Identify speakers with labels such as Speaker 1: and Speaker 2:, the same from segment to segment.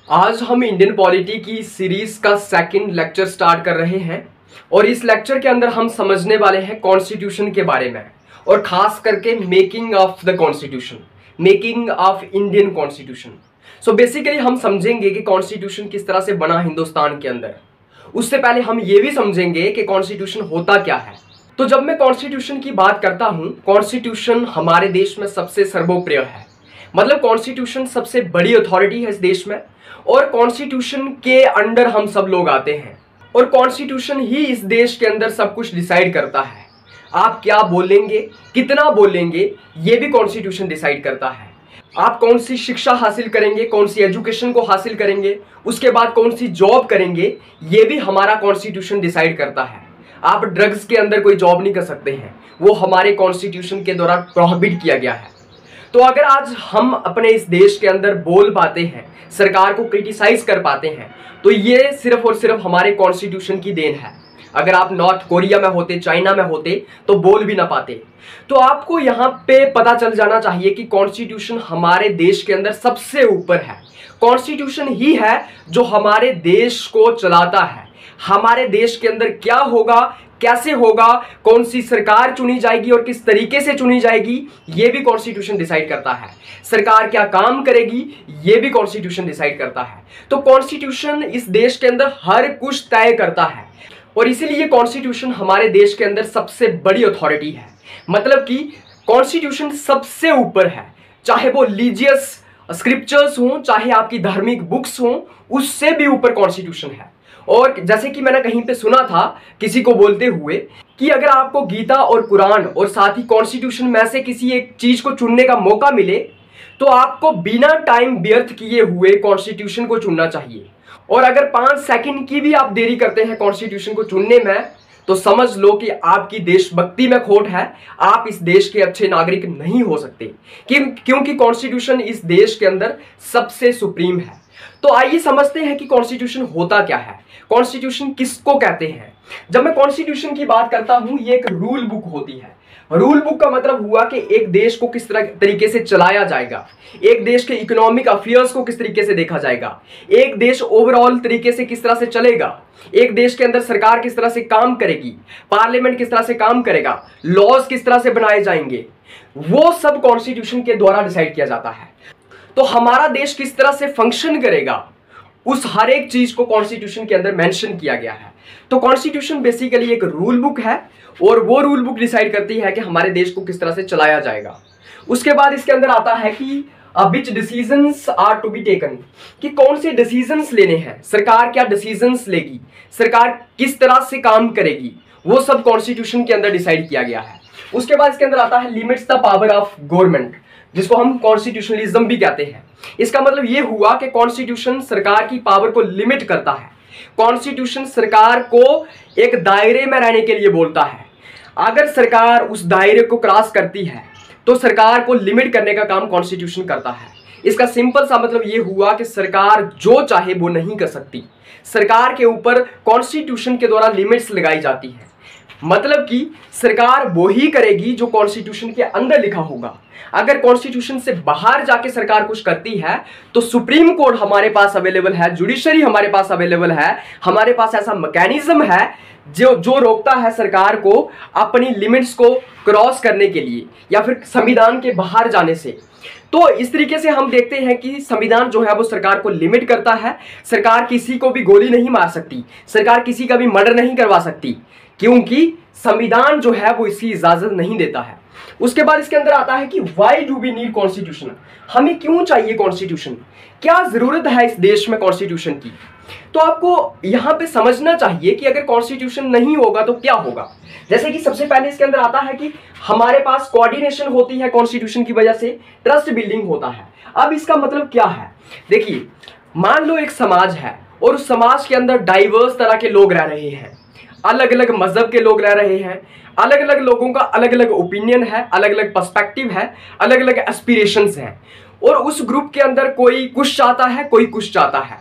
Speaker 1: आज हम Indian polity की सीरीज का सेकंड लेक्चर स्टार्ट कर रहे हैं और इस लेक्चर के अंदर हम समझने वाले हैं कॉन्स्टिट्यूशन के बारे में और खास करके making of the constitution, making of Indian constitution. So basically हम समझेंगे कि कॉन्स्टिट्यूशन किस तरह से बना हिंदुस्तान के अंदर। उससे पहले हम ये भी समझेंगे कि कॉन्स्टिट्यूशन होता क्या है। तो जब मैं कॉन्स्टिट्यूशन की बात करता हूं, कॉन्स्टिट्यूशन हमारे देश में सबसे सर्वोप्रिय है, मतलब कॉन्स्टिट्यूशन सबसे बड़ी अथॉरिटी है इस देश में और कॉन्स्टिट्यूशन के अंडर हम सब लोग आते हैं और कॉन्स्टिट्यूशन ही इस देश के अंदर सब कुछ डिसाइड करता है। आप क्या बोलेंगे, कितना बोलेंगे, ये भी कॉन्स्टिट्यूशन डिसाइड करता है। आप कौन सी शिक्षा हासिल करेंगे, कौन सी एजुकेशन को हासिल करेंगे, उसके बाद कौन सी जॉब करेंगे, ये भी हमारा कॉन्स्टिट्यूशन डिसाइड करता है। आप ड्रग्स के अंदर कोई जॉब नहीं कर सकते हैं, वो हमारे कॉन्स्टिट्यूशन के द्वारा प्रोहिबिट किया गया है। तो अगर आज हम अपने इस देश के अंदर बोल पाते हैं, सरकार को क्रिटिसाइज कर पाते हैं, तो ये सिर्फ और सिर्फ हमारे कॉन्स्टिट्यूशन की देन है। अगर आप नॉर्थ कोरिया में होते, चाइना में होते, तो बोल भी ना पाते। तो आपको यहाँ पे पता चल जाना चाहिए कि कॉन्स्टिट्यूशन हमारे देश के अंदर सबसे ऊपर है। कॉन्स्टिट्यूशन ही है जो हमारे देश को चलाता है। हमारे देश के अंदर क्या होगा, कैसे होगा, कौन सी सरकार चुनी जाएगी और किस तरीके से चुनी जाएगी, ये भी कॉन्स्टिट्यूशन डिसाइड करता है। सरकार क्या काम करेगी, ये भी कॉन्स्टिट्यूशन डिसाइड करता है। तो कॉन्स्टिट्यूशन इस देश के अंदर हर कुछ तय करता है और इसीलिए कॉन्स्टिट्यूशन हमारे देश के अंदर सबसे बड़ी अथॉरिटी है। मतलब कि कॉन्स्टिट्यूशन सबसे ऊपर है, चाहे वो रिलीजियस स्क्रिप्चर्स हों, चाहे आपकी धार्मिक बुक्स हों, उससे भी ऊपर कॉन्स्टिट्यूशन है। और जैसे कि मैंने कहीं पे सुना था किसी को बोलते हुए कि अगर आपको गीता और कुरान और साथ ही कॉन्स्टिट्यूशन में से किसी एक चीज को चुनने का मौका मिले, तो आपको बिना टाइम व्यर्थ किए हुए कॉन्स्टिट्यूशन को चुनना चाहिए। और अगर 5 सेकंड की भी आप देरी करते हैं कॉन्स्टिट्यूशन को चुनने में, तो समझ लो कि आपकी देशभक्ति में खोट है, आप इस देश के अच्छे नागरिक नहीं हो सकते। क्योंकि कॉन्स्टिट्यूशन इस देश के अंदर सबसे सुप्रीम है। तो आइए समझते हैं कि कॉन्स्टिट्यूशन होता क्या है, कॉन्स्टिट्यूशन किसको कहते हैं। जब मैं कॉन्स्टिट्यूशन की बात करता हूं, ये एक रूल बुक होती है। रूल बुक का मतलब हुआ कि एक देश को किस तरीके से चलाया जाएगा, एक देश के इकोनॉमिक अफेयर्स को किस तरीके से देखा जाएगा, एक देश ओवरऑल तरीके से किस तरह से चलेगा, एक देश के अंदर सरकार किस तरह से काम करेगी, पार्लियामेंट किस तरह से काम करेगा, लॉज किस तरह से बनाए जाएंगे, वो सब कॉन्स्टिट्यूशन के द्वारा डिसाइड किया जाता है। तो हमारा देश किस तरह से फंक्शन करेगा, उस हर एक चीज को कॉन्स्टिट्यूशन के अंदर मेंशन किया गया है। तो कॉन्स्टिट्यूशन बेसिकली एक रूल बुक है और वो रूल बुक डिसाइड करती है कि हमारे देश को किस तरह से चलाया जाएगा। उसके बाद इसके अंदर आता है कि which decisions are to be taken, कि कौन से डिसीजंस लेने हैं, सरकार क्या डिसीजंस लेगी, सरकार किस तरह से काम करेगी, वो सब कॉन्स्टिट्यूशन के अंदर डिसाइड किया गया है। उसके बाद इसके अंदर आता है limits the power of government, जिसको हम कॉन्स्टिट्यूशनलिज्म भी कहते हैं। इसका मतलब ये हुआ कि कॉन्स्टिट्यूशन सरकार की पावर को लिमिट करता है। कॉन्स्टिट्यूशन सरकार को एक दायरे में रहने के लिए बोलता है। अगर सरकार उस दायरे को क्रॉस करती है तो सरकार को लिमिट करने का काम कॉन्स्टिट्यूशन करता है। इसका सिंपल सा मतलब ये हुआ कि सरकार जो चाहे वो नहीं कर सकती। सरकार के ऊपर कॉन्स्टिट्यूशन के द्वारा लिमिट्स लगाई जाती है। मतलब कि सरकार वो ही करेगी जो कॉन्स्टिट्यूशन के अंदर लिखा होगा। अगर कॉन्स्टिट्यूशन से बाहर जाके सरकार कुछ करती है तो सुप्रीम कोर्ट हमारे पास अवेलेबल है, जुडिशरी हमारे पास अवेलेबल है, हमारे पास ऐसा मैकेनिज्म है जो रोकता है सरकार को अपनी लिमिट्स को क्रॉस करने के लिए या फिर संविधान के बाहर जाने से। तो इस तरीके से हम देखते हैं कि संविधान जो है वो सरकार को लिमिट करता है। सरकार किसी को भी गोली नहीं मार सकती, सरकार किसी का भी मर्डर नहीं करवा सकती, क्योंकि संविधान जो है वो इसकी इजाजत नहीं देता है। उसके बाद इसके अंदर आता है कि why do we need constitution, हमें क्यों चाहिए कॉन्स्टिट्यूशन, क्या जरूरत है इस देश में कॉन्स्टिट्यूशन की। तो आपको यहाँ पे समझना चाहिए कि अगर कॉन्स्टिट्यूशन नहीं होगा तो क्या होगा। जैसे कि सबसे पहले इसके अंदर आता है कि हमारे पास कोऑर्डिनेशन होती है कॉन्स्टिट्यूशन की वजह से, ट्रस्ट बिल्डिंग होता है। अब इसका मतलब क्या है, देखिए मान लो एक समाज है और उस समाज के अंदर डाइवर्स तरह के लोग रह रहे हैं, अलग अलग मजहब के लोग रह रहे हैं, अलग अलग लोगों का अलग अलग ओपिनियन है, अलग अलग पर्सपेक्टिव है, अलग अलग एस्पिरेशंस हैं और उस ग्रुप के अंदर कोई कुछ चाहता है, कोई कुछ चाहता है।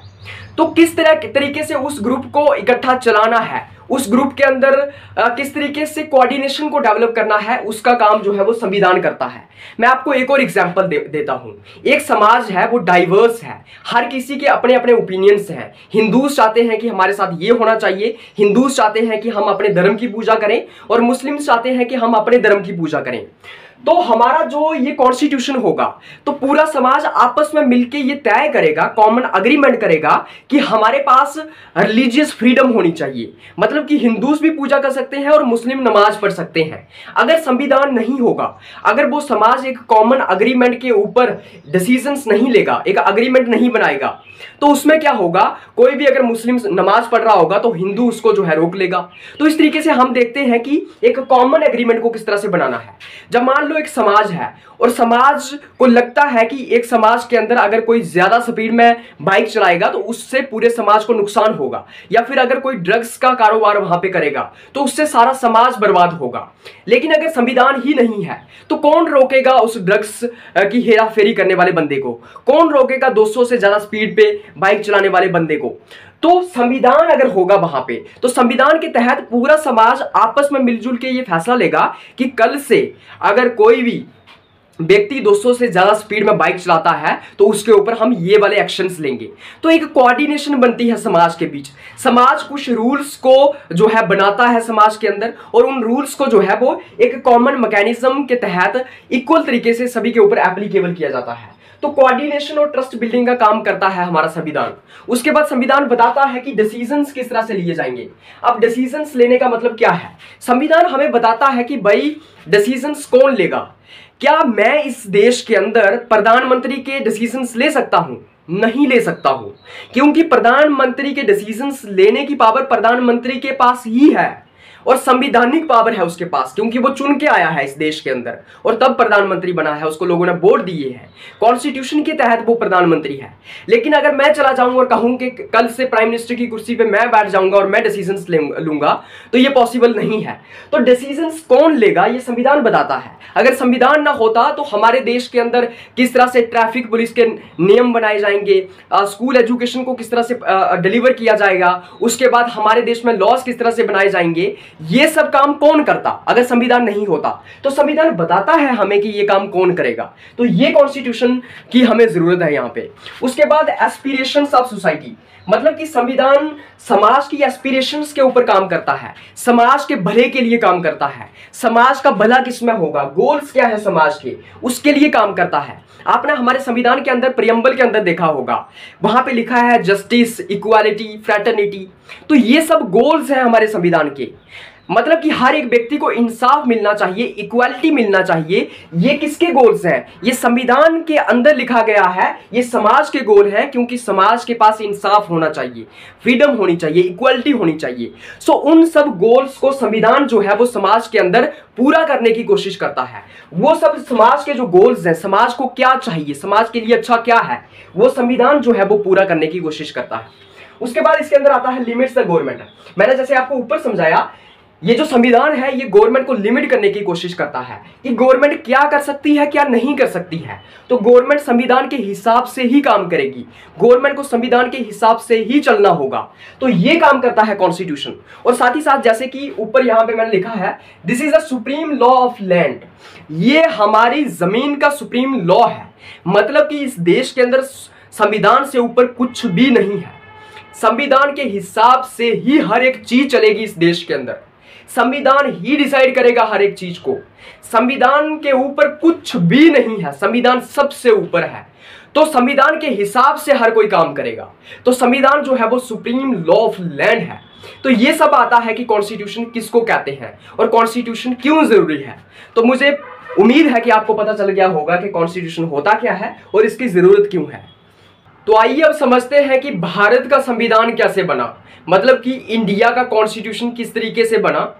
Speaker 1: तो किस तरीके से उस ग्रुप को इकट्ठा चलाना है, उस ग्रुप के अंदर किस तरीके से कोऑर्डिनेशन को डेवलप करना है, उसका काम जो है वो संविधान करता है। मैं आपको एक और एग्जांपल देता हूं। एक समाज है वो डाइवर्स है, हर किसी के अपने अपने ओपिनियंस हैं। हिंदूज चाहते हैं कि हमारे साथ ये होना चाहिए, हिंदूज चाहते हैं कि हम अपने धर्म की पूजा करें, और मुस्लिम्स चाहते हैं कि हम अपने धर्म की पूजा करें। तो हमारा जो ये कॉन्स्टिट्यूशन होगा, तो पूरा समाज आपस में मिलके ये तय करेगा, कॉमन अग्रीमेंट करेगा कि हमारे पास रिलीजियस फ्रीडम होनी चाहिए। मतलब कि हिंदूज भी पूजा कर सकते हैं और मुस्लिम नमाज पढ़ सकते हैं। अगर संविधान नहीं होगा, अगर वो समाज एक कॉमन अग्रीमेंट के ऊपर डिसीजंस नहीं लेगा, एक अग्रीमेंट नहीं बनाएगा, तो उसमें क्या होगा, कोई भी अगर मुस्लिम नमाज पढ़ रहा होगा तो हिंदू उसको जो है रोक लेगा। तो इस तरीके से हम देखते हैं कि एक कॉमन एग्रीमेंट को किस तरह से बनाना है। जब मान लो एक समाज है और समाज को लगता है कि एक समाज के अंदर अगर कोई ज्यादा स्पीड में बाइक चलाएगा तो उससे पूरे समाज को नुकसान होगा, या फिर अगर कोई ड्रग्स का कारोबार वहां पे करेगा तो उससे सारा समाज बर्बाद होगा। लेकिन अगर संविधान ही नहीं है तो कौन रोकेगा उस ड्रग्स की हेराफेरी करने वाले बंदे को, कौन रोकेगा 200 से ज्यादा स्पीड पे बाइक चलाने वाले बंदे को। तो संविधान अगर होगा वहां पे, तो संविधान के तहत पूरा समाज आपस में मिलजुल के ये फैसला लेगा कि कल से अगर कोई भी व्यक्ति 200 से ज्यादा स्पीड में बाइक चलाता है तो उसके ऊपर हम ये वाले एक्शंस लेंगे। तो एक कोऑर्डिनेशन बनती है समाज के बीच। समाज कुछ रूल्स को जो है बनाता है समाज के अंदर, और उन रूल्स को जो है वो एक कॉमन मैकेनिज्म के तहत इक्वल तरीके से सभी के ऊपर एप्लीकेबल किया जाता है। तो कोऑर्डिनेशन और ट्रस्ट बिल्डिंग का काम करता है हमारा संविधान। उसके बाद संविधान बताता है कि डिसीजंस किस तरह से लिए जाएंगे। अब डिसीजंस लेने का मतलब क्या है, संविधान हमें बताता है कि भाई डिसीजंस कौन लेगा। क्या मैं इस देश के अंदर प्रधानमंत्री के डिसीजंस ले सकता हूं? नहीं ले सकता हूं, क्योंकि प्रधानमंत्री के डिसीजंस लेने की पावर प्रधानमंत्री के पास ही है, और संवैधानिक पावर है उसके पास, क्योंकि वो चुन के आया है इस देश के अंदर और तब प्रधानमंत्री बना है, उसको लोगों ने वोट दिए हैं, कॉन्स्टिट्यूशन के तहत वो प्रधानमंत्री है। लेकिन अगर मैं चला जाऊं और कहूं कि कल से प्राइम मिनिस्टर की कुर्सी पे मैं बैठ जाऊंगा और मैं डिसीजंस लूंगा, तो ये पॉसिबल नहीं है। तो डिसीजंस कौन लेगा ये संविधान बताता है। अगर संविधान ना होता तो हमारे देश के अंदर किस तरह से ट्रैफिक पुलिस के नियम बनाए जाएंगे, स्कूल एजुकेशन को किस तरह से डिलीवर किया जाएगा, उसके बाद हमारे देश में लॉज किस तरह से बनाए जाएंगे, ये सब काम कौन करता अगर संविधान नहीं होता। तो संविधान बताता है हमें कि ये काम कौन करेगा। तो ये कॉन्स्टिट्यूशन की हमें जरूरत है यहाँ पे। उसके बाद एस्पिरेशंस ऑफ सोसाइटी, मतलब कि संविधान समाज की एस्पिरेशंस के ऊपर काम करता है, समाज के भले के लिए काम करता है। समाज का भला किसमें होगा, गोल्स क्या है समाज के, उसके लिए काम करता है। आपने हमारे संविधान के अंदर प्रियम्बल के अंदर देखा होगा, वहां पे लिखा है जस्टिस, इक्वालिटी, फ्रेटर्निटी। तो ये सब गोल्स हैं हमारे संविधान के। मतलब कि हर एक व्यक्ति को इंसाफ मिलना चाहिए, इक्वालिटी मिलना चाहिए। ये किसके गोल्स हैं? ये संविधान के अंदर लिखा गया है, ये समाज के गोल हैं, क्योंकि समाज के पास इंसाफ होना चाहिए, फ्रीडम होनी चाहिए, इक्वालिटी होनी चाहिए। सो उन सब गोल्स को संविधान जो है वो समाज के अंदर पूरा करने की कोशिश करता है। वो सब समाज के जो गोल्स हैं, समाज को क्या चाहिए, समाज के लिए अच्छा क्या है, वो संविधान जो है वो पूरा करने की कोशिश करता है। उसके बाद इसके अंदर आता है लिमिट्स द गवर्नमेंट। मैंने जैसे आपको ऊपर समझाया, ये जो संविधान है ये गवर्नमेंट को लिमिट करने की कोशिश करता है कि गवर्नमेंट क्या कर सकती है, क्या नहीं कर सकती है। तो गवर्नमेंट संविधान के हिसाब से ही काम करेगी, गवर्नमेंट को संविधान के हिसाब से ही चलना होगा। तो ये काम करता है कॉन्स्टिट्यूशन। और साथ ही साथ जैसे कि ऊपर यहां पे मैंने लिखा है, this is the supreme law of land. ये हमारी जमीन का सुप्रीम लॉ है। मतलब कि इस देश के अंदर संविधान से ऊपर कुछ भी नहीं है। संविधान के हिसाब से ही हर एक चीज चलेगी इस देश के अंदर। संविधान ही डिसाइड करेगा हर एक चीज को। संविधान के ऊपर कुछ भी नहीं है, संविधान सबसे ऊपर है। तो संविधान के हिसाब से हर कोई काम करेगा। तो संविधान जो है वो सुप्रीम लॉ ऑफ लैंड है। तो ये सब आता है कि कॉन्स्टिट्यूशन किसको कहते हैं और कॉन्स्टिट्यूशन क्यों जरूरी है। तो मुझे उम्मीद है कि आपको पता चल गया होगा कि कॉन्स्टिट्यूशन होता क्या है और इसकी जरूरत क्यों है। तो आइए अब समझते हैं कि भारत का संविधान कैसे बना, मतलब कि इंडिया का कॉन्स्टिट्यूशन किस तरीके से बना।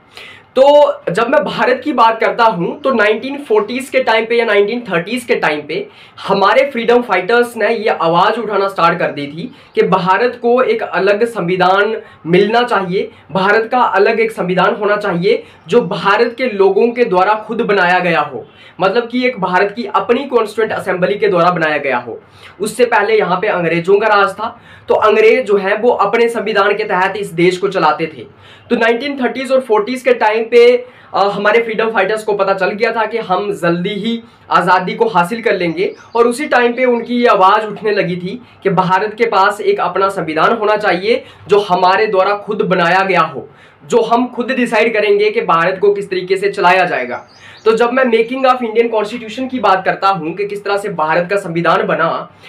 Speaker 1: तो जब मैं भारत की बात करता हूं तो 1940s के टाइम पे या 1930s के टाइम पे हमारे फ्रीडम फाइटर्स ने ये आवाज उठाना स्टार्ट कर दी थी कि भारत को एक अलग संविधान मिलना चाहिए, भारत का अलग एक संविधान होना चाहिए जो भारत के लोगों के द्वारा खुद बनाया गया हो, मतलब कि एक भारत की अपनी कॉन्स्टिट्यूएंट असेंबली के द्वारा बनाया गया हो। उससे पहले यहाँ पे अंग्रेजों का राज था, तो अंग्रेज जो है वो अपने संविधान के तहत इस देश को चलाते थे। तो 1930s और 40s के टाइम पे हमारे फ्रीडम फाइटर्स को पता चल गया था कि हम जल्दी ही आज़ादी को हासिल कर लेंगे, और उसी टाइम पे उनकी ये आवाज़ उठने लगी थी कि भारत के पास एक अपना संविधान होना चाहिए जो हमारे द्वारा खुद बनाया गया हो, जो हम खुद डिसाइड करेंगे कि भारत को किस तरीके से चलाया जाएगा। तो जब मैं मेकिंग ऑफ इंडियन कॉन्स्टिट्यूशन की बात करता हूं कि किस तरह से भारत का संविधान बना,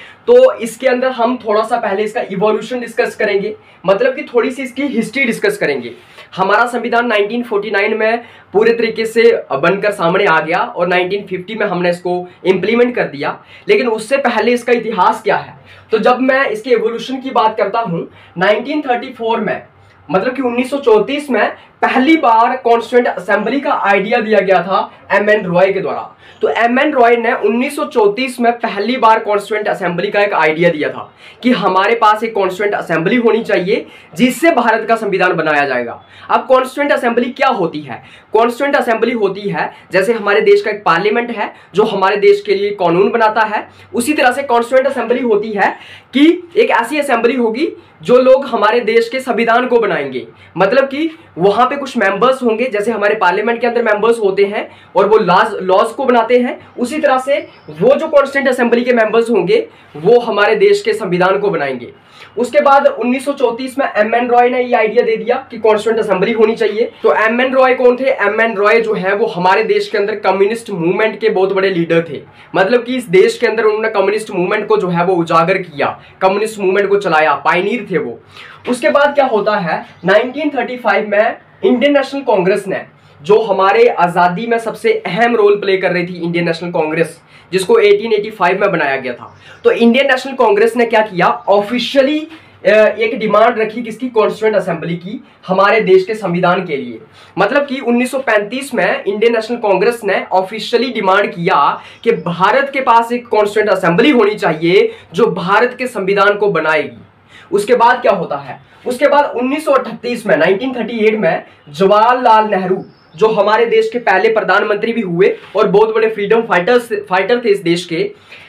Speaker 1: तो इसके अंदर हम थोड़ा सा पहले इसका इवोल्यूशन डिस्कस करेंगे, मतलब कि थोड़ी सी इसकी हिस्ट्री डिस्कस करेंगे। हमारा संविधान 1949 में पूरे तरीके से बनकर सामने आ गया और 1950 में हमने इसको इम्प्लीमेंट कर दिया, लेकिन उससे पहले इसका इतिहास क्या है। तो जब मैं इसके इवोल्यूशन की बात करता हूँ, 1934 में, मतलब कि 1934 में पहली बार कॉन्स्टिट्यूएंट असेंबली का आइडिया दिया गया था एम.एन. रॉय के द्वारा। तो एम.एन. रॉय ने 1934 में पहली बार कॉन्स्टिट्यूएंट असेंबली का एक आइडिया दिया था कि हमारे पास एक कॉन्स्टिट्यूएंट असेंबली होनी चाहिए जिससे भारत का संविधान बनाया जाएगा। अब कॉन्स्टिट्यूएंट असेंबली क्या होती है? कॉन्स्टिट्यूएंट असेंबली होती है जैसे हमारे देश का एक पार्लियामेंट है जो हमारे देश के लिए कानून बनाता है, उसी तरह से कॉन्स्टिट्यूएंट असेंबली होती है कि एक ऐसी असेंबली होगी जो लोग हमारे देश के संविधान को बनाएंगे, मतलब कि वहां पे कुछ मेंबर्स होंगे, जैसे हमारे पार्लियामेंट के अंदर मेंबर्स होते हैं और वो लॉज को बनाते हैं, उसी तरह से वो जो कॉन्स्टिट्यूएंट असेंबली के मेंबर्स होंगे वो हमारे देश के संविधान को बनाएंगे। उसके बाद 1934 में एम.एन. रॉय ने ये आइडिया दे दिया कि कॉन्स्टिट्यूएंट असेंबली होनी चाहिए। तो एम.एन. रॉय कौन थे? एम.एन. रॉय जो है वो हमारे देश के अंदर कम्युनिस्ट मूवमेंट के बहुत बड़े लीडर थे, मतलब कि इस देश के अंदर उन्होंने कम्युनिस्ट मूवमेंट को जो है वो उजागर किया, कम्युनिस्ट मूवमेंट को चलाया, पायनियर थे वो। उसके बाद क्या होता है, 1935 में इंडियन नेशनल कांग्रेस ने, जो हमारे आज़ादी में सबसे अहम रोल प्ले कर रही थी, इंडियन नेशनल कांग्रेस, जिसको 1885 में बनाया गया था, तो इंडियन नेशनल कांग्रेस ने क्या किया, ऑफिशियली एक डिमांड रखी किसकी? कॉन्स्टिट्यूएंट असेंबली की, हमारे देश के संविधान के लिए। मतलब कि 1935 में इंडियन नेशनल कांग्रेस ने ऑफिशियली डिमांड किया कि भारत के पास एक कॉन्स्टिट्यूएंट असेंबली होनी चाहिए जो भारत के संविधान को बनाएगी। उसके बाद क्या होता है, उसके बाद 1938 में, 1938 में जवाहरलाल नेहरू, जो हमारे देश के पहले प्रधानमंत्री भी हुए और बहुत बड़े फ्रीडम फाइटर थे इस देश के,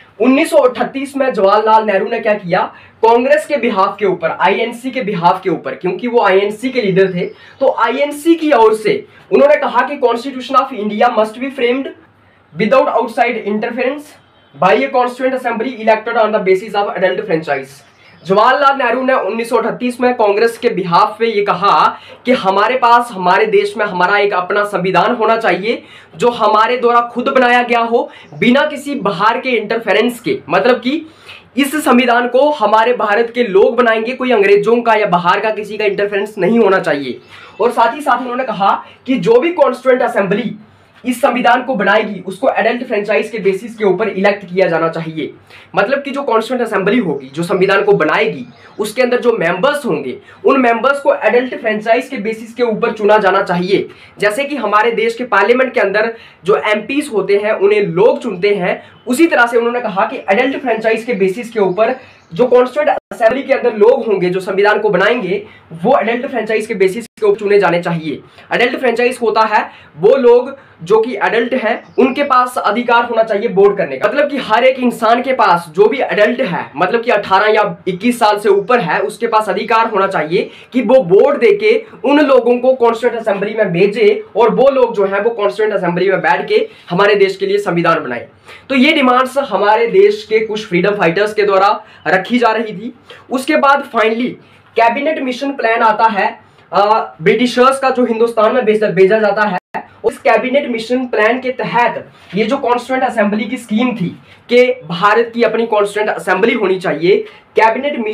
Speaker 1: 1938 में जवाहरलाल नेहरू ने क्या किया, कांग्रेस के बिहाफ के ऊपर, आईएनसी के बिहाफ के ऊपर, क्योंकि वो आईएनसी के लीडर थे, तो आईएनसी की ओर से उन्होंने कहा कि constitution of India must be framed without outside interference by a constituent assembly elected on the basis of adult franchise. Jawaharlal Nehru ने 1938 में कांग्रेस के बिहाफ पे ये कहा कि हमारे पास, हमारे देश में हमारा एक अपना संविधान होना चाहिए जो हमारे द्वारा खुद बनाया गया हो, बिना किसी बाहर के इंटरफेरेंस के, मतलब कि इस संविधान को हमारे भारत के लोग बनाएंगे, कोई अंग्रेजों का या बाहर का किसी का इंटरफेरेंस नहीं होना चाहिए। और साथ ही साथ उन्होंने कहा कि जो भी कॉन्स्टिट्यूएंट असेंबली इस संविधान को बनाएगी उसको एडल्ट फ्रेंचाइज के बेसिस के ऊपर इलेक्ट किया जाना चाहिए। मतलब कि जो कॉन्स्टिट्यूएंट असेंबली होगी, जो संविधान को बनाएगी, उसके अंदर जो मेंबर्स होंगे उन मेंबर्स को एडल्ट फ्रेंचाइज के बेसिस के ऊपर चुना जाना चाहिए। जैसे कि हमारे देश के पार्लियामेंट के अंदर जो एमपीज होते हैं उन्हें लोग चुनते हैं, उसी तरह से उन्होंने कहा कि एडल्ट फ्रेंचाइज के बेसिस के ऊपर जो कॉन्स्टिट्यूएंट असेंबली के अंदर लोग होंगे जो संविधान को बनाएंगे वो एडल्ट फ्रेंचाइज के बेसिस के ऊपर चुने जाने चाहिए। एडल्ट फ्रेंचाइज होता है वो लोग जो कि एडल्ट हैं, उनके पास अधिकार होना चाहिए वोट करने का, मतलब कि हर एक इंसान के पास, जो भी एडल्ट है, मतलब कि 18 या 21 साल से ऊपर है, उसके पास अधिकार होना चाहिए कि वो वोट देके उन लोगों को कॉन्स्टिट्यूएंट असेंबली में भेजे और वो लोग जो है वो कॉन्स्टिट्यूएंट असेंबली में बैठ के हमारे देश के लिए संविधान बनाए। तो ये डिमांड्स हमारे देश के कुछ फ्रीडम फाइटर्स के द्वारा रखी जा रही थी। उसके बाद फाइनली कैबिनेट मिशन प्लान आता है ब्रिटिशर्स का, जो हिंदुस्तान में भेजा जाता है। उस कैबिनेट मिशन प्लान के तहत ये जो कॉन्स्टिट्यूएंट असेंबली की स्कीम थी कि भारत की अपनी कॉन्स्टिट्यूएंट असेंबली होनी चाहिए, कैबिनेट मिशन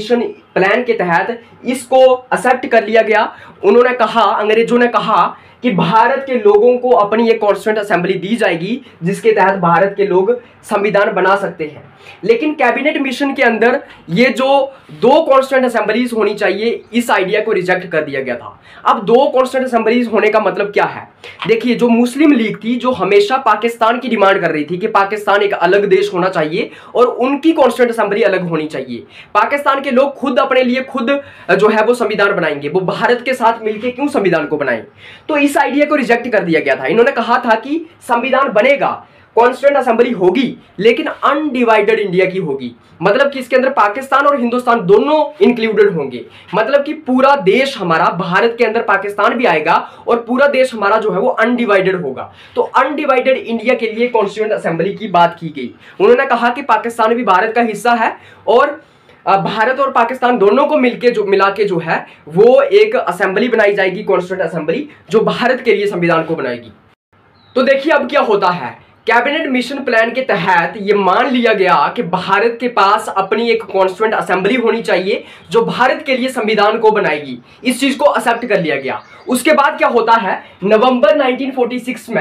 Speaker 1: प्लान के तहत इसको एक्सेप्ट कर लिया गया। उन्होंने कहा, अंग्रेजों ने कहा कि भारत के लोगों को अपनी एक कॉन्स्टिट्यूएंट असेंबली दी जाएगी जिसके तहत भारत के लोग संविधान बना सकते हैं। लेकिन कैबिनेट मिशन के अंदर ये जो 2 कॉन्स्टिट्यूएंट असेंबलीज होनी चाहिए, इस आइडिया को रिजेक्ट कर दिया गया था। अब 2 कॉन्स्टिट्यूएंट असेंबलीज होने का मतलब क्या है? देखिए, जो मुस्लिम लीग थी, जो हमेशा पाकिस्तान की डिमांड कर रही थी कि पाकिस्तान एक अलग देश होना चाहिए और उनकी कॉन्स्टिट्यूएंट असेंबली अलग होनी चाहिए। पाकिस्तान के लोग खुद अपने लिए खुद जो है वो संविधान बनाएंगे, वो भारत के साथ मिलकर क्यों संविधान को बनाएं? तो इस आइडिया को रिजेक्ट कर दिया गया था। इन्होंने कहा था कि संविधान बनेगा, कॉन्स्टिट्यूएंट असेंबली होगी, लेकिन अनडिवाइडेड इंडिया की होगी। मतलब कि इसके अंदर पाकिस्तान और हिंदुस्तान दोनों इंक्लूडेड होंगे। मतलब कि पूरा देश हमारा, भारत के अंदर पाकिस्तान भी आएगा और पूरा देश हमारा जो है वो अनडिवाइडेड होगा। तो अनडिवाइडेड इंडिया के लिए कॉन्स्टिट्यूएंट असेंबली की बात की गई। उन्होंने कहा कि पाकिस्तान भी भारत का हिस्सा है और भारत और पाकिस्तान दोनों को मिला के जो है वो एक असेंबली बनाई जाएगी, कॉन्स्टिट्यूएंट असेंबली, जो भारत के लिए संविधान को बनाएगी। तो देखिए अब क्या होता है, कैबिनेट मिशन प्लान के तहत ये मान लिया गया कि भारत के पास अपनी एक कॉन्स्टिट्यूएंट असेंबली होनी चाहिए जो भारत के लिए संविधान को बनाएगी। इस चीज को एक्सेप्ट कर लिया गया। उसके बाद क्या होता है, नवंबर 1946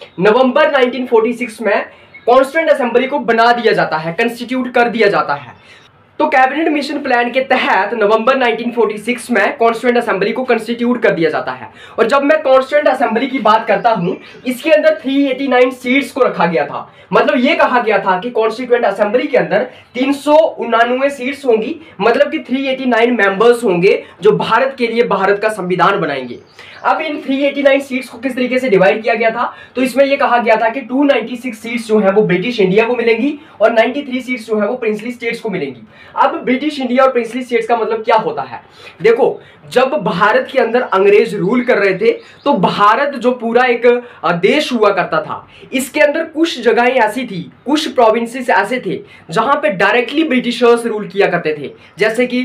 Speaker 1: में कॉन्स्टिट्यूएंट असेंबली को बना दिया जाता है, कंस्टिट्यूट कर दिया जाता है। तो कैबिनेट मिशन प्लान के तहत नवंबर 1946 में कॉन्स्टिट्यूएंट असेंबली को कंस्टिट्यूट कर दिया जाता है। और जब मैं कॉन्स्टिट्यूएंट असेंबली की बात करता हूं, इसके अंदर 389 सीट्स को रखा गया था। मतलब यह कहा गया था कि कॉन्स्टिट्यूएंट असेंबली के अंदर 389 सीट्स होंगी, मतलब कि 389 मेंबर्स होंगे जो भारत के लिए भारत का संविधान बनाएंगे। अब इन 389 सीट्स को किस तरीके से डिवाइड किया गया था, तो इसमें यह कहा गया था कि 296 सीट्स जो है वो ब्रिटिश इंडिया को मिलेंगी और 93 सीट्स जो है वो प्रिंसली स्टेट्स को मिलेंगी। अब ब्रिटिश इंडिया और प्रिंसली स्टेट्स का मतलब क्या होता है? देखो, जब भारत के अंदर अंग्रेज रूल कर रहे थे तो भारत जो पूरा एक देश हुआ करता था, इसके अंदर कुछ जगहें ऐसी थी, कुछ प्रोविंसेस ऐसे थे जहां पे डायरेक्टली ब्रिटिशर्स रूल किया करते थे, जैसे कि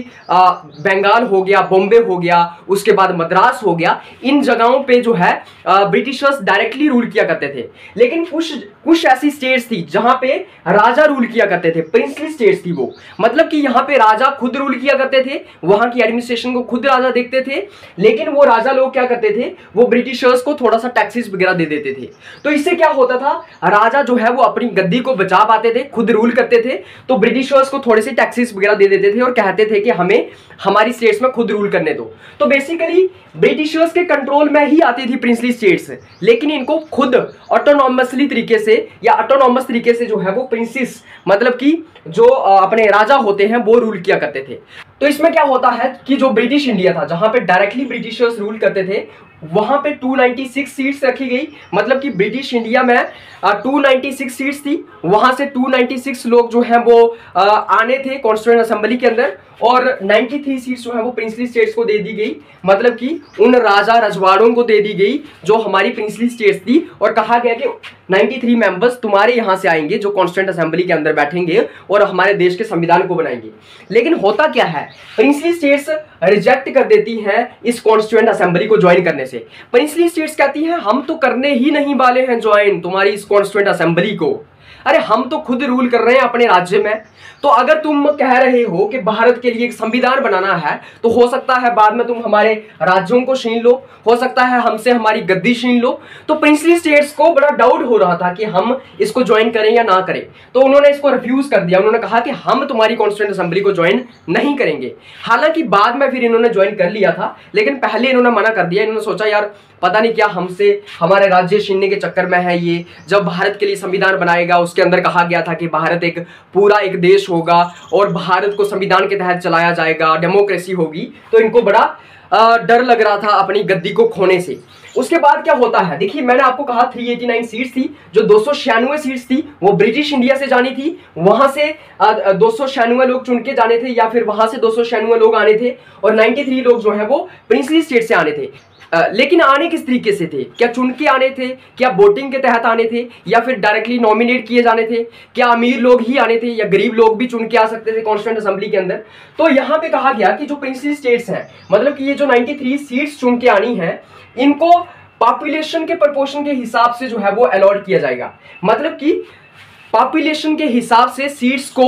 Speaker 1: बंगाल हो गया, बॉम्बे हो गया, उसके बाद मद्रास हो गया। इन जगहों पे जो है ब्रिटिशर्स डायरेक्टली रूल किया करते थे। लेकिन कुछ ऐसी स्टेट्स थी जहां पे राजा रूल किया करते थे, प्रिंसली स्टेट्स थी वो। मतलब कि यहाँ पे राजा खुद रूल किया करते थे, वहां की एडमिनिस्ट्रेशन को खुद राजा देखते थे, लेकिन वो राजा लोग क्या करते थे, वो ब्रिटिशर्स को थोड़ा सा टैक्सेस वगैरह दे देते थे। तो इससे क्या होता था, राजा जो है वो अपनी गद्दी को बचा पाते थे, खुद रूल करते थे, तो ब्रिटिशर्स को थोड़े से टैक्सेस वगैरह दे देते थे और कहते थे कि हमें हमारी स्टेट्स में खुद रूल करने दो। तो बेसिकली ब्रिटिशर्स के कंट्रोल में ही आती थी प्रिंसली स्टेट्स, लेकिन इनको खुद ऑटोनॉमसली तरीके से या ऑटोनॉमस तरीके से जो है वो प्रिंसेस, मतलब कि जो अपने राजा होते हैं वो रूल किया करते थे। तो इसमें क्या होता है कि जो ब्रिटिश इंडिया था, जहां पे डायरेक्टली ब्रिटिशर्स रूल करते थे, वहां पे 296 सीट्स रखी गई। मतलब कि ब्रिटिश इंडिया में 296 सीट्स थी, वहां से 296 लोग जो हैं वो आने थे कॉन्स्टिट्यूएंट असेंबली के अंदर, और 93 सीट्स जो है वो प्रिंसली स्टेट्स को दे दी गई। मतलब कि उन राजा रजवाड़ों को दे दी गई जो हमारी प्रिंसली स्टेट्स थी, और कहा गया कि 93 मेंबर्स तुम्हारे यहां से आएंगे जो कॉन्स्टिट्यूएंट असेंबली के अंदर बैठेंगे और हमारे देश के संविधान को बनाएंगे। लेकिन होता क्या है, प्रिंसली स्टेट्स रिजेक्ट कर देती हैं इस कॉन्स्टिट्यूएंट असेंबली को ज्वाइन करने से। प्रिंसली स्टेट्स कहती हैं हम तो करने ही नहीं वाले हैं ज्वाइन तुम्हारी इस कॉन्स्टिट्यूएंट असेंबली को, अरे हम तो खुद रूल कर रहे हैं अपने राज्य में। तो अगर तुम कह रहे हो कि भारत के लिए एक संविधान बनाना है, तो हो सकता है बाद में तुम हमारे राज्यों को छीन लो, हो सकता है हमसे हमारी गद्दी छीन लो। तो प्रिंसली स्टेट्स को बड़ा डाउट हो रहा था कि हम इसको ज्वाइन करें या ना करें, तो उन्होंने इसको रिफ्यूज कर दिया। उन्होंने कहा कि हम तुम्हारी कॉन्स्टिट्यूएंट असेंबली को ज्वाइन नहीं करेंगे। हालांकि बाद में फिर इन्होंने ज्वाइन कर लिया था, लेकिन पहले इन्होंने मना कर दिया। इन्होंने सोचा यार पता नहीं क्या हमसे हमारे राज्य छीनने के चक्कर में है ये। जब भारत के लिए संविधान बनाएगा, उसके अंदर कहा गया था कि भारत एक पूरा एक देश होगा और भारत को संविधान के तहत चलाया जाएगा, डेमोक्रेसी होगी, तो इनको बड़ा डर लग रहा था अपनी गद्दी को खोने से। उसके बाद क्या होता है, देखिए मैंने आपको कहा 389 सीट्स थी, जो 296 सीट्स थी वो ब्रिटिश इंडिया से जानी थी, वहां से 296 लोग चुन के जाने थे, या फिर वहां से 296 लोग आने थे, और 93 लोग जो है वो प्रिंसली स्टेट से आने थे। लेकिन आने किस तरीके से थे, क्या चुन के आने थे, क्या वोटिंग के तहत आने थे, या फिर डायरेक्टली नॉमिनेट किए जाने थे, क्या अमीर लोग ही आने थे या गरीब लोग भी चुन के आ सकते थे कॉन्स्टिट्यूएंट असेंबली के अंदर? तो यहाँ पे कहा गया कि जो प्रिंसली स्टेट्स हैं, मतलब कि ये जो 93 सीट्स चुन के आनी है, इनको पॉपुलेशन के प्रपोर्शन के हिसाब से जो है वो अलॉट किया जाएगा। मतलब कि पॉपुलेशन के हिसाब से सीट्स को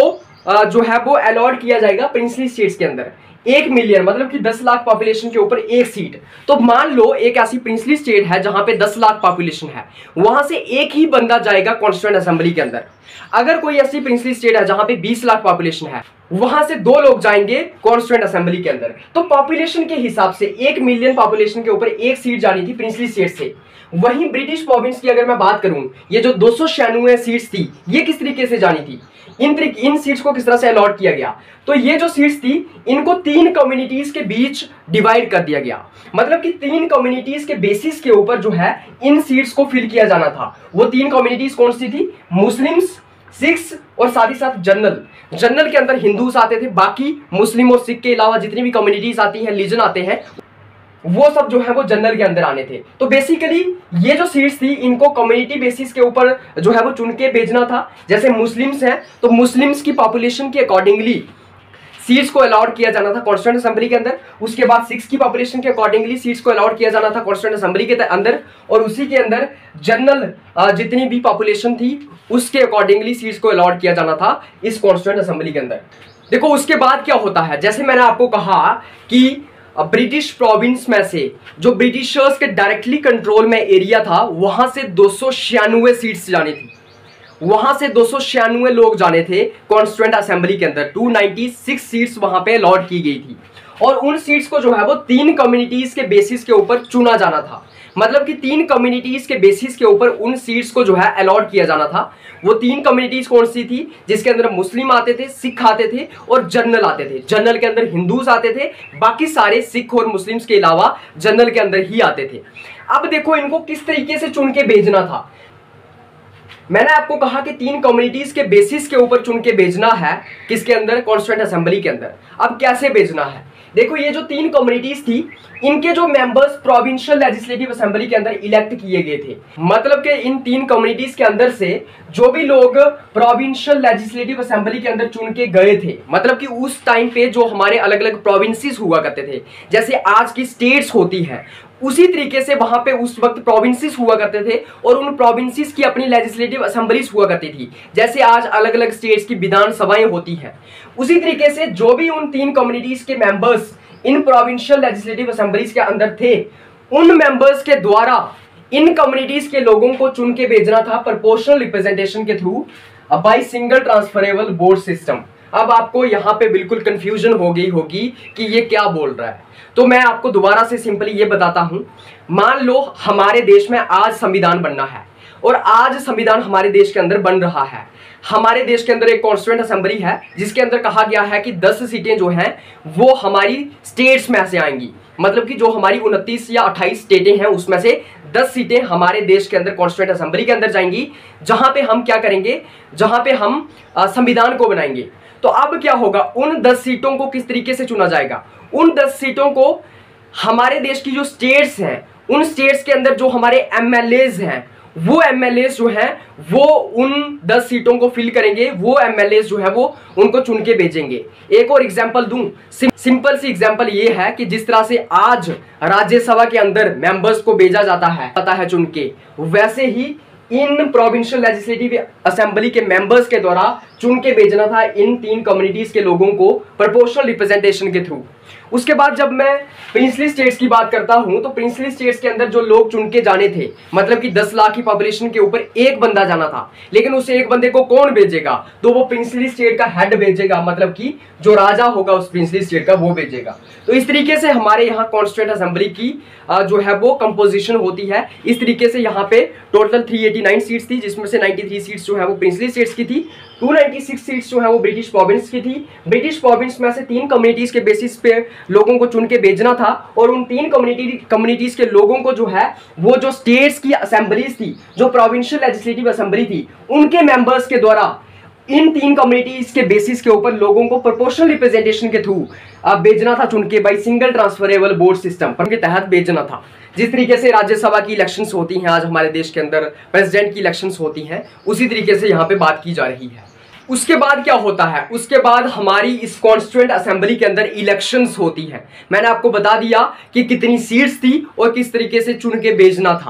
Speaker 1: जो है वो अलॉट किया जाएगा प्रिंसली स्टेट्स के अंदर। 1 मिलियन मतलब कि 10 लाख पॉपुलेशन के ऊपर एक सीट। तो मान लो एक ऐसी प्रिंसली स्टेट है जहां पे 10 लाख पॉपुलेशन है, वहां से एक ही बंदा जाएगा कॉन्स्टिट्यूएंट असेंबली के अंदर। अगर कोई ऐसी प्रिंसली स्टेट है जहां पे 20 लाख पॉपुलेशन है, वहां से 2 लोग जाएंगे कॉन्स्टिट्यूएंट असेंबली के अंदर। तो पॉपुलेशन के हिसाब से 1 मिलियन पॉपुलेशन के ऊपर एक सीट जानी थी प्रिंसली स्टेट से। वहीं ब्रिटिश प्रोविंस की अगर मैं बात करूं, ये जो 296 सीट्स थी, ये किस तरीके से जानी थी, इन सीट्स को किस तरह से अलॉट किया गया। तो ये जो सीट्स थी इनको 3 कम्युनिटीज के बीच डिवाइड कर दिया गया। मतलब कि 3 कम्युनिटीज के बेसिस के ऊपर जो है इन सीट्स को फिल किया जाना था। वो 3 कम्युनिटीज कौन सी थी? मुस्लिम्स, सिख्स और साथ ही साथ जनरल के अंदर हिंदूस आते थे। बाकी मुस्लिम और सिख के अलावा जितनी भी कम्युनिटीज आती हैं, रिलीजन आते हैं, वो सब जो है वो जनरल के अंदर आने थे। तो बेसिकली ये जो सीट्स थी इनको कम्युनिटी बेसिस के ऊपर जो है वो चुन के भेजना था। जैसे मुस्लिम्स हैं तो मुस्लिम्स की पॉपुलेशन के अकॉर्डिंगली सीट्स को अलॉट किया जाना था कॉन्स्टिट्यूएंट असेंबली के अंदर। उसके बाद सिख्स की पॉपुलेशन के अकॉर्डिंगली सीट्स को अलॉट किया जाना था कॉन्स्टिट्यूएंट असेंबली के अंदर, और उसी के अंदर जनरल जितनी भी पॉपुलेशन थी उसके अकॉर्डिंगली सीट्स को अलॉट किया जाना था इस कॉन्स्टिट्यूएंट असेंबली के अंदर। देखो उसके बाद क्या होता है, जैसे मैंने आपको कहा कि ब्रिटिश प्रोविंस में से जो ब्रिटिशर्स के डायरेक्टली कंट्रोल में एरिया था, वहां से 296 सीट्स जानी थी। वहां से 296 लोग जाने थे कॉन्स्टिट्यूएंट असेंबली के अंदर। 296 सीट्स वहां पे अलॉट की गई थी, और उन सीट्स को जो है वो 3 कम्युनिटीज के बेसिस के ऊपर चुना जाना था। मतलब कि 3 कम्युनिटीज के बेसिस के ऊपर उन सीट्स को जो है अलॉट किया जाना था। वो 3 कम्युनिटीज कौन सी थी? जिसके अंदर मुस्लिम आते थे, सिख आते थे और जनरल आते थे। जनरल के अंदर हिंदूज आते थे, बाकी सारे सिख और मुस्लिम्स के अलावा जनरल के अंदर ही आते थे। अब देखो इनको किस तरीके से चुन के भेजना था। मैंने आपको कहा कि 3 कम्युनिटीज के बेसिस के ऊपर चुन के भेजना है, किसके अंदर? कॉन्स्टिट्यूएंट असेंबली के अंदर। अब कैसे भेजना है? देखो ये जो 3 कम्युनिटीज थी, इनके जो मेंबर्स प्रोविंशियल लेजिस्लेटिव असेंबली के अंदर इलेक्ट किए गए थे। मतलब कि इन 3 कम्युनिटीज के अंदर से जो भी लोग प्रोविंशियल लेजिस्लेटिव असेंबली के अंदर चुन के गए थे, मतलब कि उस टाइम पे जो हमारे अलग अलग प्रोविंसेस हुआ करते थे, जैसे आज की स्टेट्स होती है, उसी तरीके से वहां पे उस वक्त प्रोविंसेस हुआ करते थे, और उन प्रोविंसेस की अपनी लेजिस्लेटिव असेंबलीज हुआ करती थी। जैसे आज अलग अलग स्टेट्स की विधानसभाएं होती हैं, उसी तरीके से जो भी उन 3 कम्युनिटीज के members in provincial legislative assemblies के अंदर थे, उन मेंबर्स के द्वारा इन कम्युनिटीज के लोगों को चुन के भेजना था प्रोपोर्शनल रिप्रेजेंटेशन के through by single transferable vote system. अब आपको यहाँ पे बिल्कुल कंफ्यूजन हो गई होगी कि ये क्या बोल रहा है, तो मैं आपको दोबारा से सिंपली ये बताता हूं। मान लो हमारे देश में आज संविधान बनना है, और आज संविधान हमारे देश के अंदर बन रहा है। हमारे देश के अंदर एक कॉन्स्टिट्यूएंट असेंबली है जिसके अंदर कहा गया है कि 10 सीटें जो हैं वो हमारी स्टेट्स में से आएंगी। मतलब कि जो हमारी 29 या 28 स्टेटें हैं उसमें से 10 सीटें हमारे देश के अंदर कॉन्स्टिट्यूएंट असेंबली के अंदर जाएंगी, जहां पे हम क्या करेंगे, जहां पे हम संविधान को बनाएंगे। तो अब क्या होगा, उन 10 सीटों को किस तरीके से चुना जाएगा? उन 10 सीटों को हमारे देश की जो स्टेट्स हैं, उन स्टेट्स के अंदर जो हमारे एमएलएज हैं, वो एमएलएज जो हैं वो उन 10 सीटों को फिल करेंगे। वो एमएलएज जो है वो उनको चुन के भेजेंगे। एक और एग्जांपल दूं, सिंपल सी एग्जांपल ये है कि जिस तरह से आज राज्यसभा के अंदर मेंबर्स को भेजा जाता है चुन के, वैसे ही इन प्रोविंशियल लेजिस्लेटिव असेंबली के मेंबर्स के द्वारा चुन के भेजना था इन 3 कम्युनिटीज के लोगों को प्रोपोर्शनल रिप्रेजेंटेशन के थ्रू। उसके बाद जब मैं प्रिंसली स्टेट्स की बात करता हूं, तो प्रिंसली स्टेट्स के अंदर जो लोग चुन के जाने थे, मतलब कि 10 लाख की पॉपुलेशन के ऊपर एक बंदा जाना था, लेकिन उस एक बंदे को कौन भेजेगा? तो वो प्रिंसली स्टेट का हेड भेजेगा, मतलब कि जो राजा होगा उस प्रिंसली स्टेट का वो भेजेगा। तो इस तरीके से हमारे यहाँ कॉन्स्टिट्यूएंट असेंबली की जो है वो कंपोजिशन होती है। इस तरीके से यहाँ पे टोटल 389 सीट्स थी, जिसमें से 93 सीट्स जो है वो प्रिंसली स्टेट्स की थी, 296 सीट्स जो है वो ब्रिटिश प्रोविंस की थी। ब्रिटिश प्रोविंस में से 3 कम्युनिटीज के बेसिस पे लोगों को चुन के भेजना था, और उन 3 कम्युनिटीज के लोगों को जो है वो जो स्टेट्स की असेंबलीज थी, जो प्रोविंशियल लेजिस्लेटिव असेंबली थी, उनके मेंबर्स के द्वारा इन 3 कम्युनिटीज के बेसिस के ऊपर लोगों को प्रोपोर्शनल रिप्रेजेंटेशन के थ्रू भेजना था चुन के, by single transferable vote system के तहत भेजना था। जिस तरीके से राज्यसभा की इलेक्शंस होती हैं आज हमारे देश के अंदर, प्रेसिडेंट की इलेक्शंस होती हैं, उसी तरीके से यहाँ पे बात की जा रही है। उसके बाद क्या होता है? उसके बाद हमारी इस कॉन्स्टिट्यूएंट असेंबली के अंदर इलेक्शंस होती हैं। मैंने आपको बता दिया कि कितनी सीट्स थी और किस तरीके से चुन के भेजना था।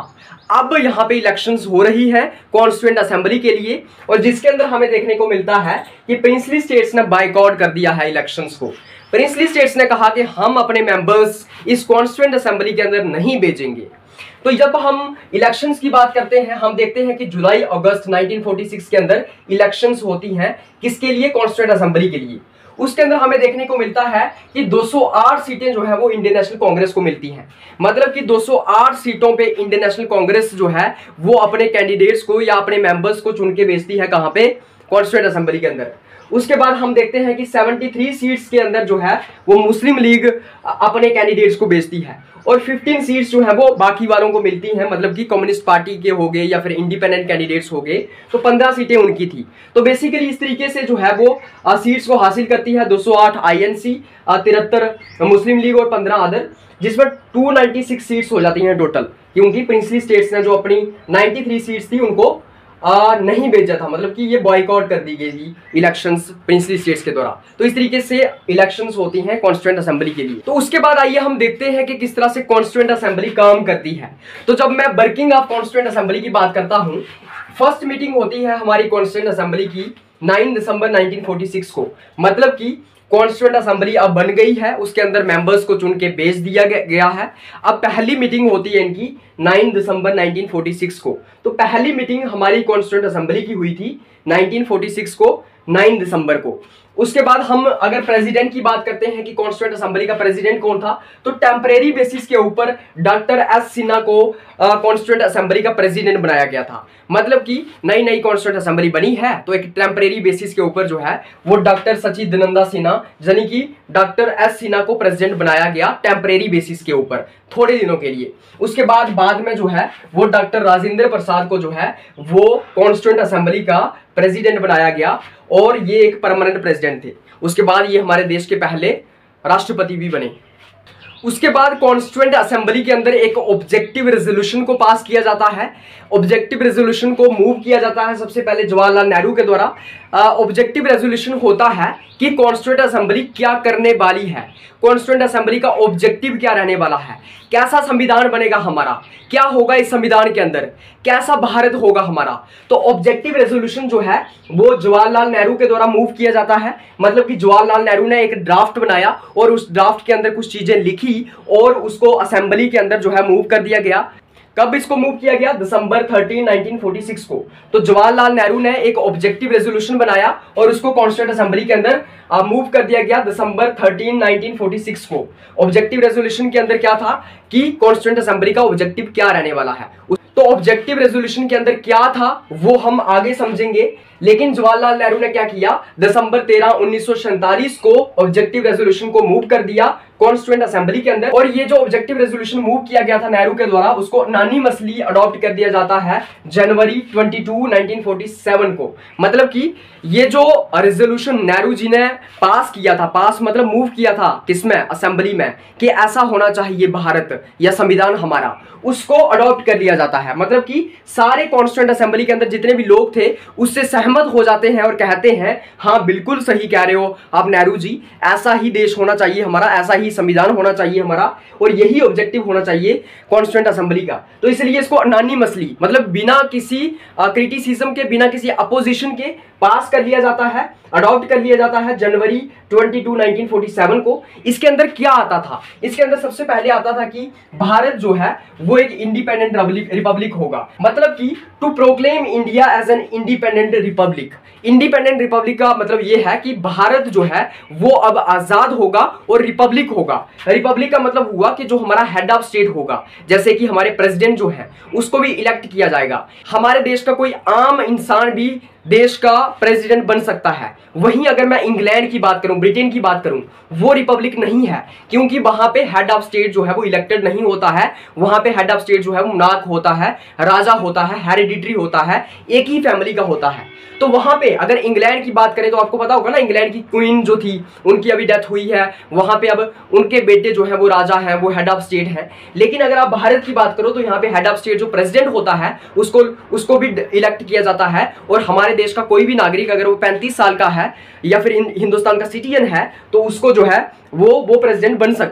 Speaker 1: अब यहाँ पे इलेक्शंस हो रही है कॉन्स्टिट्यूएंट असेंबली के लिए, और जिसके अंदर हमें देखने को मिलता है कि प्रिंसली स्टेट्स ने बाइकआउट कर दिया है इलेक्शंस को। प्रिंसली स्टेट्स ने कहा कि हम अपने मेंबर्स इस कॉन्स्टिट्यूएंट असेंबली के अंदर नहीं भेजेंगे। तो जब हम इलेक्शंस की बात करते हैं, हम देखते हैं कि जुलाई अगस्त 1946 के अंदर इलेक्शंस होती हैं, किसके लिए? कॉन्स्टिट्यूएंट असेंबली के लिए। उसके अंदर हमें देखने को मिलता है कि 208 सीटें जो है वो इंडियन नेशनल कांग्रेस को मिलती हैं। मतलब कि 208 सीटों पे इंडियन नेशनल कांग्रेस जो है वो अपने कैंडिडेट्स को या अपने मेंबर्स को चुन के भेजती है, कहां पे? कॉन्स्टिट्यूएंट असेंबली के अंदर। उसके बाद हम देखते हैं कि 73 सीट्स के अंदर जो है वो मुस्लिम लीग अपने कैंडिडेट्स को भेजती है, और 15 सीट्स जो है वो बाकी वालों को मिलती हैं, मतलब कि कम्युनिस्ट पार्टी के हो गए या फिर इंडिपेंडेंट कैंडिडेट्स हो गए, तो 15 सीटें उनकी थी। तो बेसिकली इस तरीके से जो है वो सीट्स को हासिल करती है 208 INC, 73 मुस्लिम लीग और 15 अदर, जिसमें 296 सीट्स हो जाती हैं टोटल, क्योंकि प्रिंसली स्टेट्स ने जो अपनी 93 सीट्स थी उनको नहीं भेजा था, मतलब कि ये बॉयकॉट कर दी गई थी इलेक्शंस प्रिंसली स्टेट्स के द्वारा। तो इस तरीके से इलेक्शंस होती हैं कॉन्स्टिट्यूएंट असेंबली के लिए। तो उसके बाद आइए हम देखते हैं कि किस तरह से कॉन्स्टिट्यूएंट असेंबली काम करती है। तो जब मैं वर्किंग ऑफ कॉन्स्टिट्यूएंट असेंबली की बात करता हूँ, फर्स्ट मीटिंग होती है हमारी कॉन्स्टिट्यूएंट असेंबली की 9 दिसंबर 1946 को। मतलब कि कॉन्स्टिट्यूएंट असेंबली अब बन गई है, उसके अंदर मेंबर्स को चुन के भेज दिया गया है। अब पहली मीटिंग होती है इनकी 9 दिसंबर 1946 को। तो पहली मीटिंग हमारी कॉन्स्टिट्यूएंट असेंबली की हुई थी 1946 को 9 दिसंबर को। उसके बाद हम अगर प्रेसिडेंट की बात करते हैं कि कॉन्स्टिट्यूएंट असेंबली का प्रेसिडेंट कौन था, तो टेम्परेरी बेसिस के ऊपर डॉक्टर एस सिन्हा को कॉन्स्टिट्यूएंट असेंबली का प्रेसिडेंट बनाया गया था। मतलब कि नई नई कॉन्स्टिट्यूएंट असेंबली बनी है तो एक टेम्परेरी बेसिस के ऊपर जो है वो डॉक्टर सचिदानंद सिन्हा यानी कि डॉक्टर एस सिन्हा को प्रेसिडेंट बनाया गया टेम्परेरी बेसिस के ऊपर थोड़े दिनों के लिए। उसके बाद में जो है वो डॉक्टर राजेंद्र प्रसाद को जो है वो कॉन्स्टिट्यूएंट असेंबली का प्रेसिडेंट बनाया गया, और ये एक परमानेंट प्रेसिडेंट थे। उसके बाद ये हमारे देश के पहले राष्ट्रपति भी बने। उसके बाद कॉन्स्टिट्यूएंट असेंबली के अंदर एक ऑब्जेक्टिव रेजोल्यूशन को पास किया जाता है। ऑब्जेक्टिव रेजोल्यूशन को मूव किया जाता है सबसे पहले जवाहरलाल नेहरू के द्वारा। ऑब्जेक्टिव रेजोल्यूशन होता है कि कॉन्स्टिट्यूएंट असेंबली क्या करने वाली है, कॉन्स्टिट्यूएंट असेंबली का ऑब्जेक्टिव क्या रहने वाला है, कैसा संविधान बनेगा हमारा, क्या होगा इस संविधान के अंदर, कैसा भारत होगा हमारा। तो ऑब्जेक्टिव रेजोल्यूशन जो है वो जवाहरलाल नेहरू के द्वारा मूव किया जाता है। मतलब कि जवाहरलाल नेहरू ने एक ड्राफ्ट बनाया और उस ड्राफ्ट के अंदर कुछ चीजें लिखी और उसको असेंबली के अंदर जो है मूव कर दिया गया। कब इसको मूव किया गया? दिसंबर 13, 1946 को। तो जवाहरलाल नेहरू ने एक ऑब्जेक्टिव रेजोल्यूशन बनाया और उसको कॉन्स्टिट्यूएंट असेंबली के अंदर मूव कर दिया गया दिसंबर 13, 1946 को। ऑब्जेक्टिव रेजोल्यूशन के अंदर क्या था कि कॉन्स्टिट्यूएंट असेंबली का ऑब्जेक्टिव क्या रहने वाला है। तो ऑब्जेक्टिव रेजोल्यूशन के अंदर क्या था वो हम आगे समझेंगे, लेकिन जवाहरलाल नेहरू ने क्या किया, दिसंबर 13, 1947 को ऑब्जेक्टिव रेजोल्यूशन को मूव कर दिया कॉन्स्टिट्यूएंट असेंबली के अंदर। और ये जो ऑब्जेक्टिव रेजोल्यूशन मूव किया गया था नेहरू के द्वारा उसको अनॉनिमसली अडॉप्ट कर दिया जाता है जनवरी 22, 1947 को। मतलब कि ये जो रेजोल्यूशन नेहरू जी ने पास किया था, पास मतलब मूव किया था किसमें? असेंबली में, कि ऐसा होना चाहिए भारत या संविधान हमारा, उसको अडॉप्ट कर लिया जाता है। मतलब कि सारे कॉन्स्टिट्यूएंट असेंबली के अंदर जितने भी लोग थे उससे सहमत हो जाते हैं और कहते हैं हाँ बिल्कुल सही कह रहे हो आप नेहरू जी, ऐसा ही देश होना चाहिए हमारा, ऐसा ही संविधान होना चाहिए हमारा, और यही ऑब्जेक्टिव होना चाहिए कॉन्स्टिट्यूएंट असेंबली का। तो इसलिए इसको अनॉनिमसली मतलब बिना किसी क्रिटिसिज्म के, बिना किसी अपोजिशन के पास कर लिया जाता है, अडॉप्ट कर लिया जाता है जनवरी 22, 1947 को। इसके अंदर क्या आता था? इसके अंदर सबसे पहले आता था कि भारत जो है वो एक इंडिपेंडेंट रिपब्लिक होगा। मतलब कि to proclaim India as an independent republic. Independent republic का मतलब ये है कि भारत जो है वो अब आजाद होगा और रिपब्लिक होगा। रिपब्लिक का मतलब हुआ कि जो हमारा हेड ऑफ स्टेट होगा, जैसे कि हमारे प्रेसिडेंट जो है उसको भी इलेक्ट किया जाएगा। हमारे देश का कोई आम इंसान भी देश का प्रेसिडेंट बन सकता है। वहीं अगर मैं इंग्लैंड की बात करूं, ब्रिटेन की बात करूं, वो रिपब्लिक नहीं है, क्योंकि वहां पे हेड ऑफ स्टेट जो है वो इलेक्टेड नहीं होता है। वहां पे हेड ऑफ स्टेट जो है वो मोनार्क होता है, राजा होता है, हेरिडिटरी होता है, एक ही फैमिली का होता है। तो वहां पे अगर इंग्लैंड की बात करें तो आपको पता होगा ना, इंग्लैंड की क्वीन जो थी उनकी अभी डेथ हुई है, वहां पे अब उनके बेटे जो है वो राजा है, वो हेड ऑफ स्टेट है। लेकिन अगर आप भारत की बात करो तो यहाँ पे हेड ऑफ स्टेट जो प्रेसिडेंट होता है उसको भी इलेक्ट किया जाता है। और हमारे देश का कोई भी नागरिक अगर वो 35 साल का है या फिर हिंदुस्तान का सिटीजन है तो उसको जो है वो प्रेसिडेंट बन सकता है।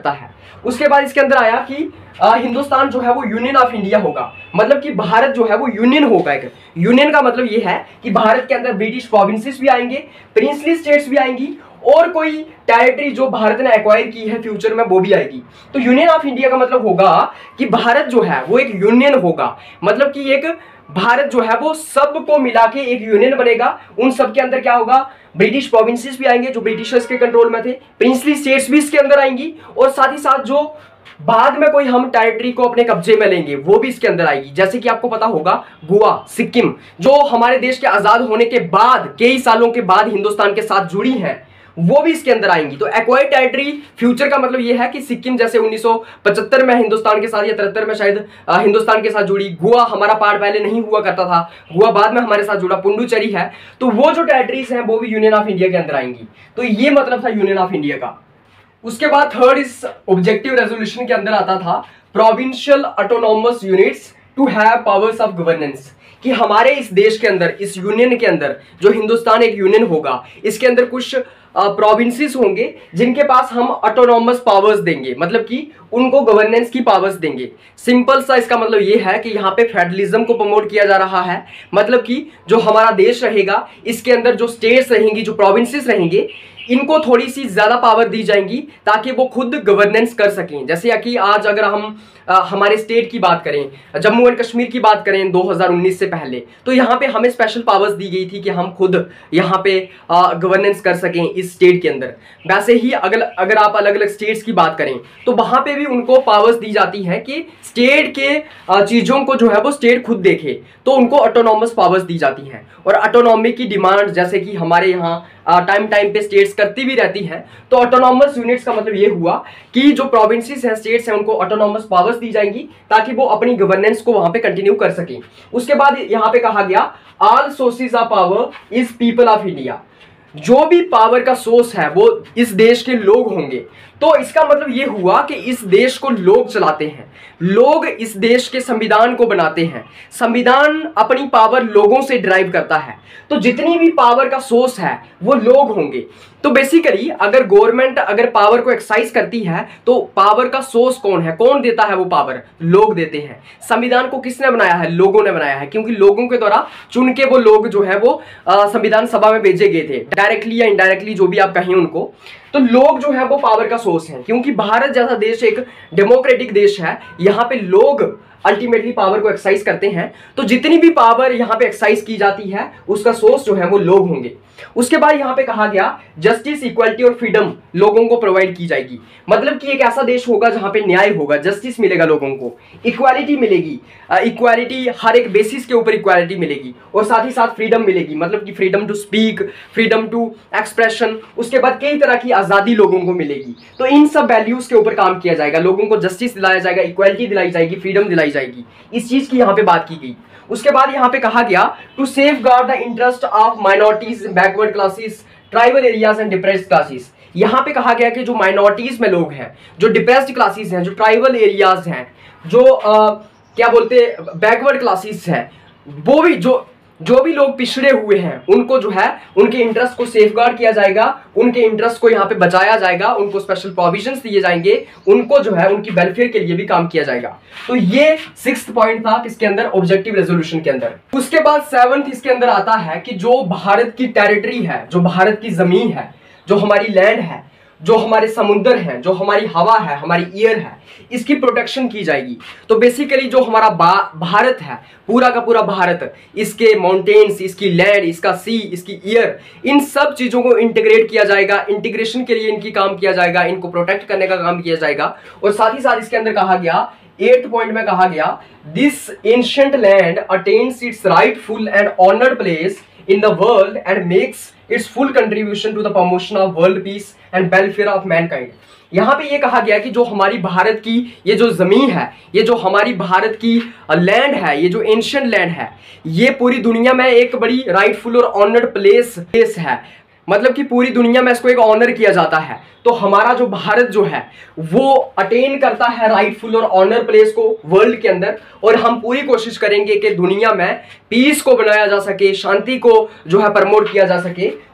Speaker 1: उसके बाद इसके अंदर आया कि हिंदुस्तान जो है वो यूनियन ऑफ इंडिया होगा, मतलब कि भारत जो है वो यूनियन होगा। एक यूनियन का मतलब ये है कि भारत के अंदर ब्रिटिश प्रोविंसेस भी आएंगे, प्रिंसली स्टेट्स भी आएंगी, और कोई टेरिटरी जो भारत ने एक्वायर की है फ्यूचर में वो भी आएगी। तो यूनियन ऑफ इंडिया का मतलब होगा कि भारत जो है वो एक यूनियन होगा, मतलब कि एक भारत जो है वो सबको मिला के एक यूनियन बनेगा। उन सब के अंदर क्या होगा, ब्रिटिश प्रोविंसेस भी आएंगे जो ब्रिटिशर्स के कंट्रोल में थे, प्रिंसली स्टेट्स भी इसके अंदर आएंगी, और साथ ही साथ जो बाद में कोई हम टेरिटरी को अपने कब्जे में लेंगे वो भी इसके अंदर आएगी। जैसे कि आपको पता होगा गोवा, सिक्किम जो हमारे देश के आजाद होने के बाद कई सालों के बाद हिंदुस्तान के साथ जुड़ी हैं, वो भी इसके अंदर आएंगी। तो एक्वायर्ड टेरिटरी फ्यूचर का मतलब ये है कि सिक्किम जैसे 1975 में हिंदुस्तान के साथ या 73 में शायद हिंदुस्तान के साथ जुड़ी, गोवा हमारा पार्ट पहले नहीं हुआ करता था, गोवा बाद में हमारे साथ जुड़ा, पुडुचेरी है, तो वो जो टेरिटरीज हैं वो भी यूनियन ऑफ इंडिया के अंदर आएंगी। तो ये मतलब था यूनियन ऑफ इंडिया का। उसके बाद थर्ड इस ऑब्जेक्टिव रेजोल्यूशन के अंदर आता था provincial autonomous units to have powers of governance, कि हमारे इस देश के अंदर, इस यूनियन के अंदर, जो हिंदुस्तान एक यूनियन होगा, इसके अंदर कुछ प्रोविंसेस होंगे जिनके पास हम ऑटोनोमस पावर्स देंगे, मतलब कि उनको गवर्नेंस की पावर्स देंगे। सिंपल सा इसका मतलब ये है कि यहाँ पे फेडरलिज्म को प्रमोट किया जा रहा है, मतलब कि जो हमारा देश रहेगा इसके अंदर जो स्टेट्स रहेंगी, जो प्रोविंसेस रहेंगे, इनको थोड़ी सी ज्यादा पावर दी जाएंगी ताकि वो खुद गवर्नेंस कर सकें। जैसे कि आज अगर हम हमारे स्टेट की बात करें, जम्मू एंड कश्मीर की बात करें 2019 से पहले, तो यहाँ पे हमें स्पेशल पावर्स दी गई थी कि हम खुद यहाँ पे गवर्नेंस कर सकें इस स्टेट के अंदर। वैसे ही अगर आप अलग अलग स्टेट्स की बात करें तो वहाँ पे भी उनको पावर्स दी जाती हैं कि स्टेट के चीज़ों को जो है वो स्टेट खुद देखे, तो उनको ऑटोनॉमस पावर्स दी जाती हैं। और ऑटोनॉमी की डिमांड जैसे कि हमारे यहाँ टाइम पे स्टेट्स करती भी रहती हैं, तो ऑटोनॉमस यूनिट्स का मतलब ये हुआ कि जो प्रोविंसेस हैं, स्टेट्स हैं, उनको ऑटोनॉमस पावर्स दी जाएंगी ताकि वो अपनी गवर्नेंस को वहां पे कंटिन्यू कर सकें। उसके बाद यहां पे कहा गया all sources of power is people of India, जो भी पावर का सोर्स है वो इस देश के लोग होंगे। तो इसका मतलब ये हुआ कि इस देश को लोग चलाते हैं, लोग इस देश के संविधान को बनाते हैं, संविधान अपनी पावर लोगों से ड्राइव करता है, तो जितनी भी पावर का सोर्स है वो लोग होंगे। तो बेसिकली अगर गवर्नमेंट अगर पावर को एक्सरसाइज करती है तो पावर का सोर्स कौन है, कौन देता है वो पावर, लोग देते हैं। संविधान को किसने बनाया है, लोगों ने बनाया है, क्योंकि लोगों के द्वारा चुन के वो लोग जो है वो संविधान सभा में भेजे गए थे, डायरेक्टली या इनडायरेक्टली जो भी आप कहें उनको। तो लोग जो है वो पावर का सोर्स हैं, क्योंकि भारत जैसा देश एक डेमोक्रेटिक देश है, यहाँ पे लोग अल्टीमेटली पावर को एक्सरसाइज करते हैं। तो जितनी भी पावर यहाँ पे एक्सरसाइज की जाती है उसका सोर्स जो है वो लोग होंगे। उसके बाद यहाँ पे कहा गया जस्टिस, इक्वालिटी और फ्रीडम लोगों को प्रोवाइड की जाएगी, मतलब कि एक ऐसा देश होगा जहां पे न्याय होगा, जस्टिस मिलेगा लोगों को, इक्वालिटी मिलेगी, इक्वालिटी हर एक बेसिस के ऊपर इक्वालिटी मिलेगी, और साथ ही साथ फ्रीडम मिलेगी, मतलब कि freedom to speak, freedom to expression. उसके बाद कई तरह की आज़ादी लोगों को मिलेगी। तो इन सब वैल्यूज के ऊपर काम किया जाएगा, लोगों को जस्टिस दिलाया जाएगा, इक्वालिटी दिलाई जाएगी, फ्रीडम दिलाई जाएगी, इस चीज की यहाँ पे बात की गई। उसके बाद यहाँ पे कहा गया to safeguard the interest of minorities, backward classes, tribal areas and depressed classes. यहाँ पे कहा गया कि जो माइनॉरिटीज में लोग हैं, जो डिप्रेस्ड क्लासेस हैं, जो ट्राइबल एरियाज हैं, जो क्या बोलते बैकवर्ड क्लासेस हैं, वो भी जो भी लोग पिछड़े हुए हैं उनको जो है उनके इंटरेस्ट को सेफगार्ड किया जाएगा, उनके इंटरेस्ट को यहाँ पे बचाया जाएगा, उनको स्पेशल प्रोविजंस दिए जाएंगे, उनको जो है उनकी वेलफेयर के लिए भी काम किया जाएगा। तो ये 6th पॉइंट था किसके अंदर, ऑब्जेक्टिव रेजोल्यूशन के अंदर। उसके बाद 7th इसके अंदर आता है कि जो भारत की टेरिटरी है, जो भारत की जमीन है, जो हमारी लैंड है, जो हमारे समुद्र हैं, जो हमारी हवा है, हमारी एयर है, इसकी प्रोटेक्शन की जाएगी। तो बेसिकली जो हमारा भारत है, पूरा का पूरा भारत, इसके माउंटेन्स, इसकी लैंड, इसका सी, इसकी एयर, इन सब चीज़ों को इंटीग्रेट किया जाएगा, इंटीग्रेशन के लिए इनकी काम किया जाएगा, इनको प्रोटेक्ट करने का काम किया जाएगा। और साथ ही साथ इसके अंदर कहा गया 8th पॉइंट में कहा गया this ancient land attains its rightful and honoured place in the world and makes its full contribution to the promotion of world peace and welfare of mankind। यहाँ पे ये कहा गया कि जो हमारी भारत की ये जो जमीन है, ये जो हमारी भारत की लैंड है, ये जो एंशिएंट लैंड है, ये पूरी दुनिया में एक बड़ी राइटफुल और ऑनर्ड प्लेस है, मतलब कि पूरी दुनिया में इसको एक ऑनर किया जाता है। तो हमारा जो भारत जो है वो अटेन करता है राइटफुल और ऑनर प्लेस को वर्ल्ड के अंदर, और हम पूरी कोशिश करेंगे कि दुनिया में पीस को बनाया जा सके, शांति को जो है प्रमोट किया जा सके,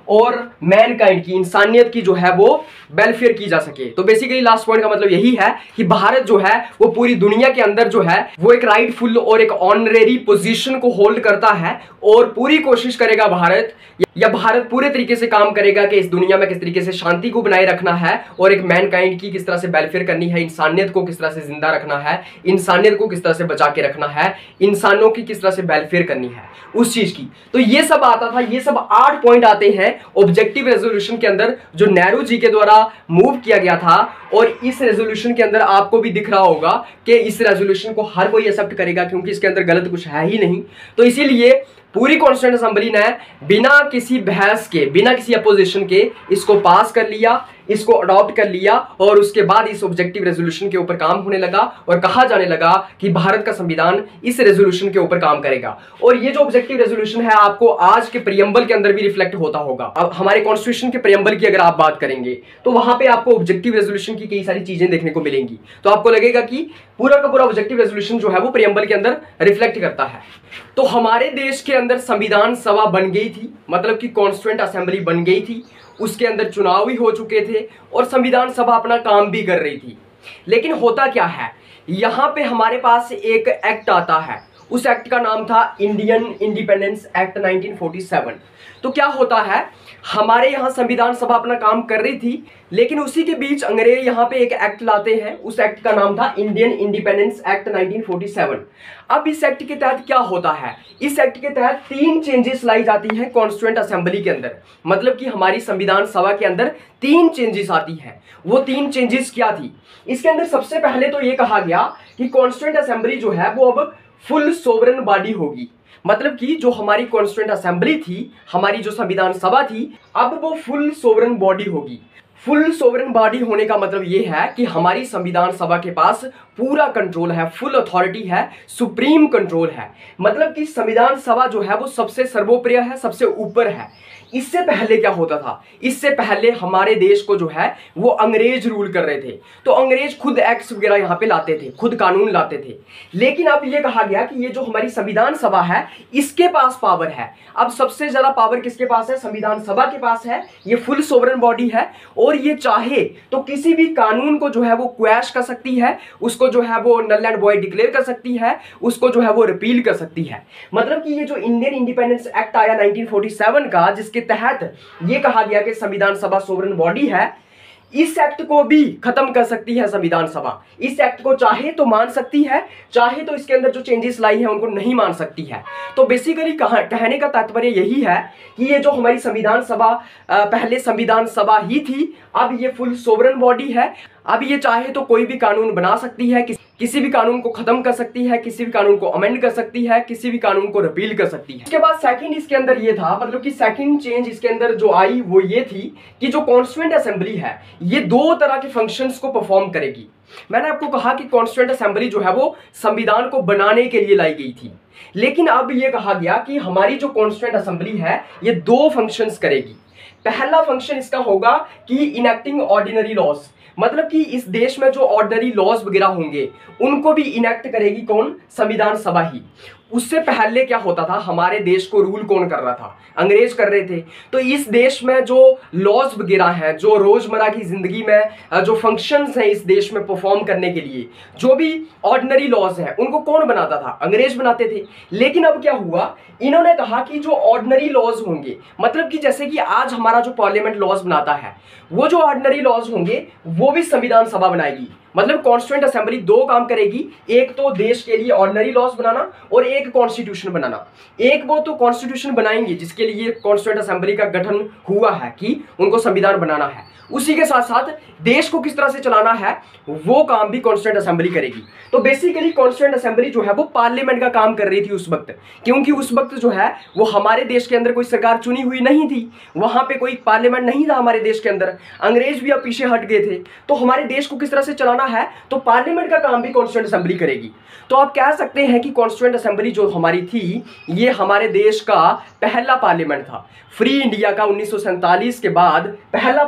Speaker 1: और मैनकाइंड की, इंसानियत की जो है वो वेलफेयर की जा सके। तो बेसिकली लास्ट पॉइंट का मतलब यही है कि भारत जो है वो पूरी दुनिया के अंदर जो है वो एक राइटफुल और एक ऑनरेरी पोजीशन को होल्ड करता है और पूरी कोशिश करेगा भारत, या भारत पूरे तरीके से काम करेगा कि इस दुनिया में किस तरीके से शांति को बनाए रखना है और एक मैनकाइंड की किस तरह से वेलफेयर करनी है, इंसानियत को किस तरह से जिंदा रखना है, इंसानियत को किस तरह से बचा के रखना है, इंसानों की किस तरह से वेलफेयर करनी है उस चीज की। तो ये सब आता था, ये सब 8 पॉइंट आते हैं ऑब्जेक्टिव रेजोल्यूशन के अंदर जो नेहरू जी के द्वारा मूव किया गया था। और इस रेजोल्यूशन के अंदर आपको भी दिख रहा होगा कि इस रेजोल्यूशन को हर कोई एक्सेप्ट करेगा क्योंकि इसके अंदर गलत कुछ है ही नहीं। तो इसीलिए पूरी कॉन्स्टिट्यूंट असेंबली ने बिना किसी बहस के, बिना किसी अपोजिशन के इसको पास कर लिया, इसको अडॉप्ट कर लिया और उसके बाद इस ऑब्जेक्टिव रेजोल्यूशन के ऊपर काम होने लगा और कहा जाने लगा कि भारत का संविधान इस रेजोल्यूशन के ऊपर काम करेगा। और ये जो ऑब्जेक्टिव रेजोल्यूशन है आपको आज के प्रियम्बल के अंदर भी रिफ्लेक्ट होता होगा। अब हमारे कॉन्स्टिट्यूशन के प्रियम्बल की अगर आप बात करेंगे तो वहां पे आपको ऑब्जेक्टिव रेजोल्यूशन की कई सारी चीजें देखने को मिलेंगी। तो आपको लगेगा कि पूरा का पूरा ऑब्जेक्टिव रेजोल्यूशन जो है वो प्रियम्बल के अंदर रिफ्लेक्ट करता है। तो हमारे देश के अंदर संविधान सभा बन गई थी, मतलब कि कॉन्स्टिट्यूएंट असेंबली बन गई थी, उसके अंदर चुनाव भी हो चुके थे और संविधान सभा अपना काम भी कर रही थी। लेकिन होता क्या है, यहां पे हमारे पास एक एक्ट आता है, उस एक्ट का नाम था इंडियन इंडिपेंडेंस एक्ट 1947। तो क्या होता है, हमारे यहाँ संविधान सभा अपना काम कर रही थी लेकिन उसी के बीच अंग्रेज यहाँ पे एक एक्ट लाते हैं, उस एक्ट का नाम था इंडियन इंडिपेंडेंस एक्ट 1947। अब इस एक्ट के तहत क्या होता है, इस एक्ट के तहत 3 चेंजेस लाई जाती हैं कॉन्स्टिट्यूएंट असेंबली के अंदर, मतलब कि हमारी संविधान सभा के अंदर 3 चेंजेस आती हैं। वो 3 चेंजेस क्या थी, इसके अंदर सबसे पहले तो ये कहा गया कि कॉन्स्टिट्यूएंट असेंबली जो है वो अब फुल सोवरेन बॉडी होगी, मतलब कि जो हमारी कॉन्स्टिट्यूएंट असेंबली थी, हमारी जो संविधान सभा थी, अब वो फुल सोवरेन बॉडी होगी। फुल सोवरेन बॉडी होने का मतलब ये है कि हमारी संविधान सभा के पास पूरा कंट्रोल है, फुल अथॉरिटी है, सुप्रीम कंट्रोल है, मतलब कि संविधान सभा जो है वो सबसे सर्वोपरि है, सबसे ऊपर है। इससे पहले क्या होता था, इससे पहले हमारे देश को जो है वो अंग्रेज रूल कर रहे थे, तो अंग्रेज खुद एक्ट्स वगैरह यहाँ पे लाते थे, खुद कानून लाते थे। लेकिन अब ये कहा गया कि ये जो हमारी संविधान सभा है इसके पास पावर है। अब सबसे ज्यादा पावर किसके पास है, संविधान सभा के पास है। ये फुल सोवरेन बॉडी है और ये चाहे तो किसी भी कानून को जो है वो क्वैश कर सकती है, उसको जो है वो नल एंड वॉइड डिक्लेयर कर सकती है, उसको जो है वो रिपील कर सकती है। मतलब कि ये जो इंडियन इंडिपेंडेंस एक्ट आया 1947 का, जिसके तहत ये कहा गया कि संविधान सभा सोवरेन बॉडी है, इस एक्ट को भी खत्म कर सकती है संविधान सभा। इस एक्ट को चाहे तो मान सकती है, चाहे तो इसके अंदर जो चेंजेस लाई हैं उनको नहीं मान सकती है। तो बेसिकली कहने का तात्पर्य यही है कि ये जो हमारी संविधान सभा पहले संविधान सभा ही थी, अब ये फुल सोवरेन बॉडी है। अब ये चाहे तो कोई भी कानून बना सकती है, किसी भी कानून को खत्म कर सकती है, किसी भी कानून को अमेंड कर सकती है, किसी भी कानून को रिपील कर सकती है। इसके बाद सेकंड इसके अंदर ये था, मतलब कि सेकंड चेंज इसके अंदर जो आई वो ये थी कि जो कॉन्स्टिट्यूएंट असेंबली है ये 2 तरह के फंक्शंस को परफॉर्म करेगी। मैंने आपको कहा कि कॉन्स्टिट्यूएंट असेंबली जो है वो संविधान को बनाने के लिए लाई गई थी, लेकिन अब ये कहा गया कि हमारी जो कॉन्स्टिट्यूएंट असेंबली है ये 2 फंक्शंस करेगी। पहला फंक्शन इसका होगा कि इनेक्टिंग ऑर्डिनरी लॉज, मतलब कि इस देश में जो ऑर्डिनरी लॉज वगैरह होंगे उनको भी इनेक्ट करेगी कौन, संविधान सभा ही। उससे पहले क्या होता था, हमारे देश को रूल कौन कर रहा था, अंग्रेज कर रहे थे। तो इस देश में जो लॉज वगैरह हैं, जो रोजमर्रा की जिंदगी में जो फंक्शंस हैं इस देश में परफॉर्म करने के लिए, जो भी ऑर्डिनरी लॉज हैं उनको कौन बनाता था, अंग्रेज बनाते थे। लेकिन अब क्या हुआ, इन्होंने कहा कि जो ऑर्डिनरी लॉज होंगे, मतलब कि जैसे कि आज हमारा जो पार्लियामेंट लॉज बनाता है, वो जो ऑर्डिनरी लॉज होंगे वो भी संविधान सभा बनाएगी। मतलब कॉन्स्टिट्यूएंट असेंबली 2 काम करेगी, एक तो देश के लिए ऑर्डिनरी लॉज बनाना और एक कॉन्स्टिट्यूशन बनाना। एक वो तो कॉन्स्टिट्यूशन बनाएंगे जिसके लिए कॉन्स्टिट्यूएंट असेंबली का गठन हुआ है कि उनको संविधान बनाना है, उसी के साथ साथ देश को किस तरह से चलाना है वो काम भी कॉन्स्टिट्यूएंट असेंबली करेगी। तो बेसिकली कॉन्स्टिट्यूएंट असेंबली जो है वो पार्लियामेंट का काम कर रही थी उस वक्त, क्योंकि उस वक्त जो है वो हमारे देश के अंदर कोई सरकार चुनी हुई नहीं थी, वहां पे कोई पार्लियामेंट नहीं था हमारे देश के अंदर, अंग्रेज भी अब पीछे हट गए थे। तो हमारे देश को किस तरह से चलाना है तो पार्लियामेंट का काम भी कॉन्स्टिट्यूएंट असेंबली करेगी। तो आप कह सकते हैं कि कॉन्स्टिट्यूएंट असेंबली जो हमारी थी ये हमारे देश का पहला पार्लियामेंट था। फ्री इंडिया का 1947 के बाद पहला पार्लियामेंट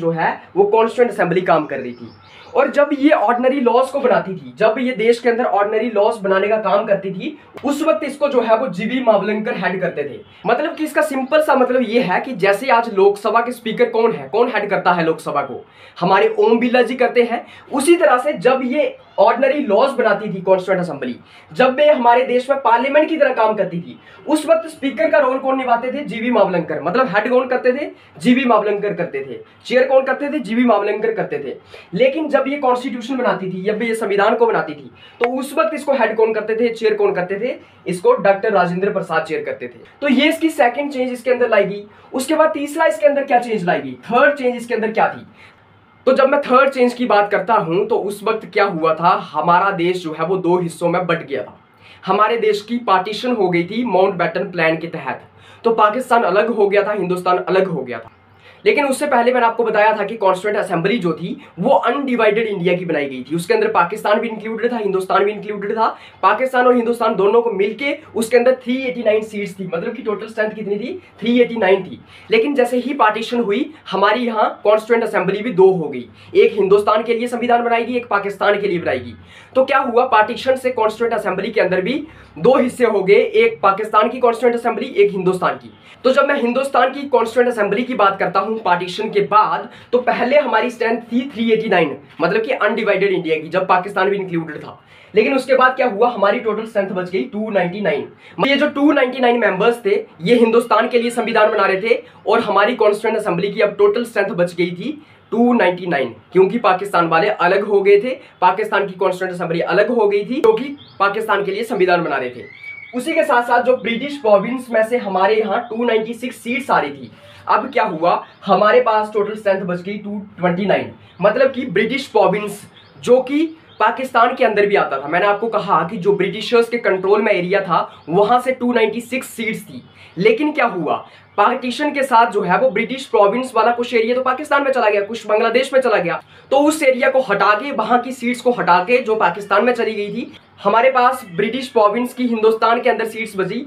Speaker 1: जो है वो कॉन्स्टिट्यूएंट असेंबली काम कर रही थी। और जब ये ऑर्डिनरी लॉज को बनाती थी, जब ये देश के अंदर ऑर्डिनरी लॉज बनाने का काम करती थी, उस वक्त इसको जो है वो जीवी मावलंकर हेड करते थे। मतलब कि इसका सिंपल सा मतलब ये है कि जैसे आज लोकसभा के स्पीकर कौन है, कौन हेड करता है लोकसभा को, हमारे ओम बिरला जी करते हैं। उसी तरह से जब ये ऑर्डिनरी लॉज बनाती थी कॉन्स्टिट्यूएंट असेंबली, जब वे हमारे देश में पार्लियामेंट की तरह काम करती थी, उस वक्त स्पीकर का रोल कौन निभाते थे? जीवी मावलंकर। मतलब हेड कौन करते थे? जीवी मावलंकर करते थे। चेयर कौन करते थे? जीवी मावलंकर करते थे। लेकिन जब ये कॉन्स्टिट्यूशन बनाती थी, जब ये संविधान को बनाती थी, तो उस वक्त इसको हेड कौन करते थे, चेयर कौन करते थे? इसको डॉक्टर राजेंद्र प्रसाद चेयर करते थे। तो ये इसकी सेकंड चेंज इसके अंदर लाएगी। उसके बाद तीसरा इसके अंदर क्या चेंज लाएगी? थर्ड चेंज इसके अंदर क्या थी? तो जब मैं थर्ड चेंज की बात करता हूं तो उस वक्त क्या हुआ था, हमारा देश जो है वो दो हिस्सों में बट गया था। हमारे देश की पार्टीशन हो गई थी माउंटबेटन प्लान के तहत। तो पाकिस्तान अलग हो गया था, हिंदुस्तान अलग हो गया था। लेकिन उससे पहले मैंने आपको बताया था कि कॉन्स्टिट्यूएंट असेंबली जो थी वो अनडिवाइडेड इंडिया की बनाई गई थी। उसके अंदर पाकिस्तान भी इंक्लूडेड था, हिंदुस्तान भी इंक्लूडेड था। पाकिस्तान और हिंदुस्तान दोनों को मिलके उसके अंदर 389 सीट्स थी। मतलब कि टोटल स्ट्रेंथ कितनी थी? 389 थी। लेकिन जैसे ही पार्टीशन हुई, हमारी यहाँ कॉन्स्टिट्यूएंट असेंबली भी दो हो गई। एक हिंदुस्तान के लिए संविधान बनाएगी, एक पाकिस्तान के लिए बनाएगी। तो क्या हुआ, पार्टीशन से कॉन्स्टिट्यूएंट असेंबली के अंदर भी दो हिस्से हो गए, एक पाकिस्तान की कॉन्स्टिट्यूएंट असेंबली, एक हिंदुस्तान की। तो जब मैं हिंदुस्तान की कॉन्स्टिट्यूएंट असेंबली की बात करता हूं पार्टीशन के बाद, तो पहले हमारी स्ट्रेंथ थी 389, मतलब कि अनडिवाइडेड इंडिया की, जब पाकिस्तान भी इंक्लूडेड था। लेकिन उसके बाद क्या हुआ, हमारी टोटल स्ट्रेंथ बच गई 299। ये जो 299 मेंबर्स थे, ये हिंदुस्तान के लिए संविधान बना रहे थे, और हमारी कॉन्स्टिट्यूएंट असेंबली की अब टोटल स्ट्रेंथ बच गई थी 299, क्योंकि पाकिस्तान वाले अलग हो गए थे। पाकिस्तान की कॉन्स्टिट्यूएंट असेंबली अलग हो गई थी, क्योंकि पाकिस्तान के लिए संविधान बना रहे थे। उसी के साथ साथ जो ब्रिटिश प्रोविंस में से हमारे यहाँ 296 सीट्स आ रही थी, अब क्या हुआ, हमारे पास टोटल स्ट्रेंथ बच गई 229। मतलब कि ब्रिटिश प्रोविंस जो कि पाकिस्तान के अंदर भी आता था, मैंने आपको कहा कि जो ब्रिटिशर्स के कंट्रोल में एरिया था वहां से 296 सीट्स थी। लेकिन क्या हुआ, पार्टीशन के साथ जो है वो ब्रिटिश प्रोविंस वाला कुछ एरिया तो पाकिस्तान में चला गया, कुछ बांग्लादेश में चला गया। तो उस एरिया को हटा के, वहां की सीट्स को हटा के जो पाकिस्तान में चली गई थी, हमारे पास ब्रिटिश प्रोविंस की हिंदुस्तान के अंदर सीट्स बची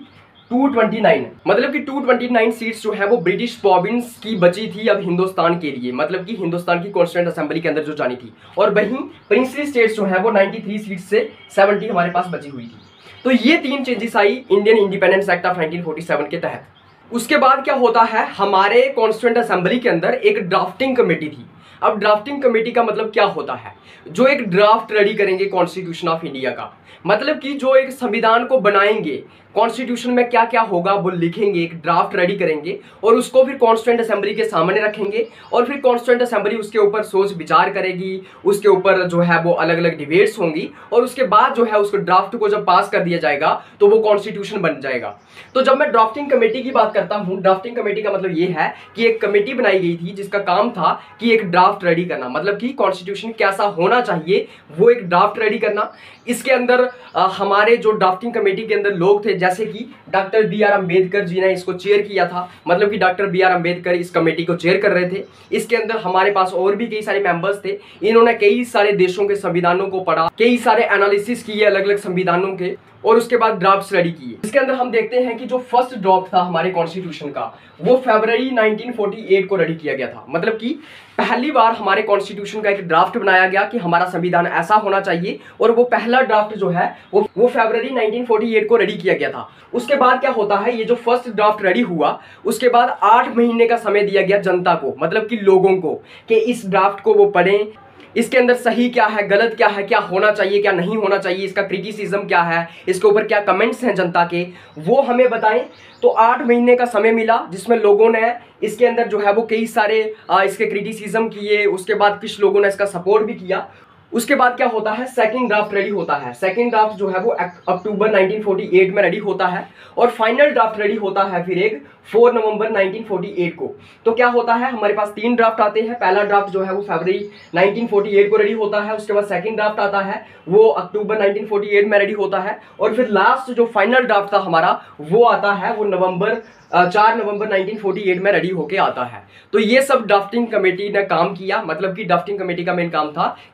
Speaker 1: 229। मतलब कि 229 सीट्स जो है वो ब्रिटिश प्रोविंस की बची थी अब हिंदुस्तान के लिए, मतलब कि हिंदुस्तान की कॉन्स्टिट्यूएंट असेंबली के अंदर जो जानी थी। और वहीं प्रिंसली स्टेट्स जो है वो 93 सीट्स से 70 हमारे पास बची हुई थी। तो ये तीन चेंजेस आई इंडियन इंडिपेंडेंस एक्ट ऑफ 1947 के तहत। उसके बाद क्या होता है, हमारे कॉन्स्टिट्यूएंट असेंबली के अंदर एक ड्राफ्टिंग कमेटी थी। अब ड्राफ्टिंग कमेटी का मतलब क्या होता है, जो एक ड्राफ्ट रेडी करेंगे कॉन्स्टिट्यूशन ऑफ इंडिया का। मतलब कि जो एक संविधान को बनाएंगे, कॉन्स्टिट्यूशन में क्या क्या होगा वो लिखेंगे, एक ड्राफ्ट रेडी करेंगे और उसको फिर कॉन्स्टिट्यूएंट असेंबली के सामने रखेंगे। और फिर कॉन्स्टिट्यूएंट असेंबली उसके ऊपर सोच विचार करेगी, उसके ऊपर जो है वो अलग अलग डिबेट्स होंगी, और उसके बाद जो है उसको ड्राफ्ट को जब पास कर दिया जाएगा तो वो कॉन्स्टिट्यूशन बन जाएगा। तो जब मैं ड्राफ्टिंग कमेटी की बात करता हूँ, ड्राफ्टिंग कमेटी का मतलब ये है कि एक कमेटी बनाई गई थी जिसका काम था कि एक ड्राफ्ट रेडी करना, मतलब कि कॉन्स्टिट्यूशन कैसा होना चाहिए वो एक ड्राफ्ट रेडी करना। इसके अंदर हमारे जो ड्राफ्टिंग कमेटी के अंदर लोग थे, जैसे कि doctor B R Ambedkar ji ने इसको चेयर किया था। मतलब कि डॉक्टर बी आर अम्बेडकर इस कमेटी को चेयर कर रहे थे। इसके अंदर हमारे पास और भी कई सारे मेंबर्स थे। इन्होंने कई सारे देशों के संविधानों को पढ़ा, कई सारे एनालिसिस किए अलग अलग संविधानों के, और उसके बाद ड्राफ्ट्स रेडी किए। इसके अंदर हम देखते हैं कि जो फर्स्ट ड्राफ्ट था हमारे कॉन्स्टिट्यूशन का, वो फरवरी 1948 को रेडी किया गया था। मतलब कि पहली बार हमारे कॉन्स्टिट्यूशन का एक ड्राफ्ट बनाया गया कि हमारा संविधान ऐसा होना चाहिए, और वो पहला ड्राफ्ट जो है वो फरवरी 1948 को रेडी किया गया था। उसके बाद क्या होता है, ये जो फर्स्ट ड्राफ्ट रेडी हुआ, उसके बाद 8 महीने का समय दिया गया जनता को, मतलब कि लोगों को, कि इस ड्राफ्ट को वो पढ़ें, इसके अंदर सही क्या है, गलत क्या है, क्या होना चाहिए, क्या नहीं होना चाहिए, इसका क्रिटिसिज्म क्या है, इसके ऊपर क्या कमेंट्स हैं जनता के, वो हमें बताएं। तो 8 महीने का समय मिला, जिसमें लोगों ने इसके अंदर जो है वो कई सारे इसके क्रिटिसिज्म किए। उसके बाद कुछ लोगों ने इसका सपोर्ट भी किया। उसके बाद क्या होता है, सेकंड ड्राफ्ट रेडी होता है। सेकंड ड्राफ्ट जो है वो अक्टूबर 1948 में रेडी होता है, और फाइनल ड्राफ्ट रेडी होता है फिर एक 4 नवंबर 1948 को। तो क्या होता है, हमारे पास 3 ड्राफ्ट आते हैं। पहला ड्राफ्ट जो है वो फरवरी 1948 को रेडी होता है। उसके बाद सेकंड ड्राफ्ट आता है, वो अक्टूबर 1948 में रेडी होता है, और फिर लास्ट जो फाइनल ड्राफ्ट था हमारा, वो आता है वो 4 नवंबर 1948 में रेडी होके आता है। तो ये सब ड्राफ्टिंग कमेटी ने काम किया। मतलब कि ड्राफ्टिंग कमेटी का मेन काम था कि ड्राफ्ट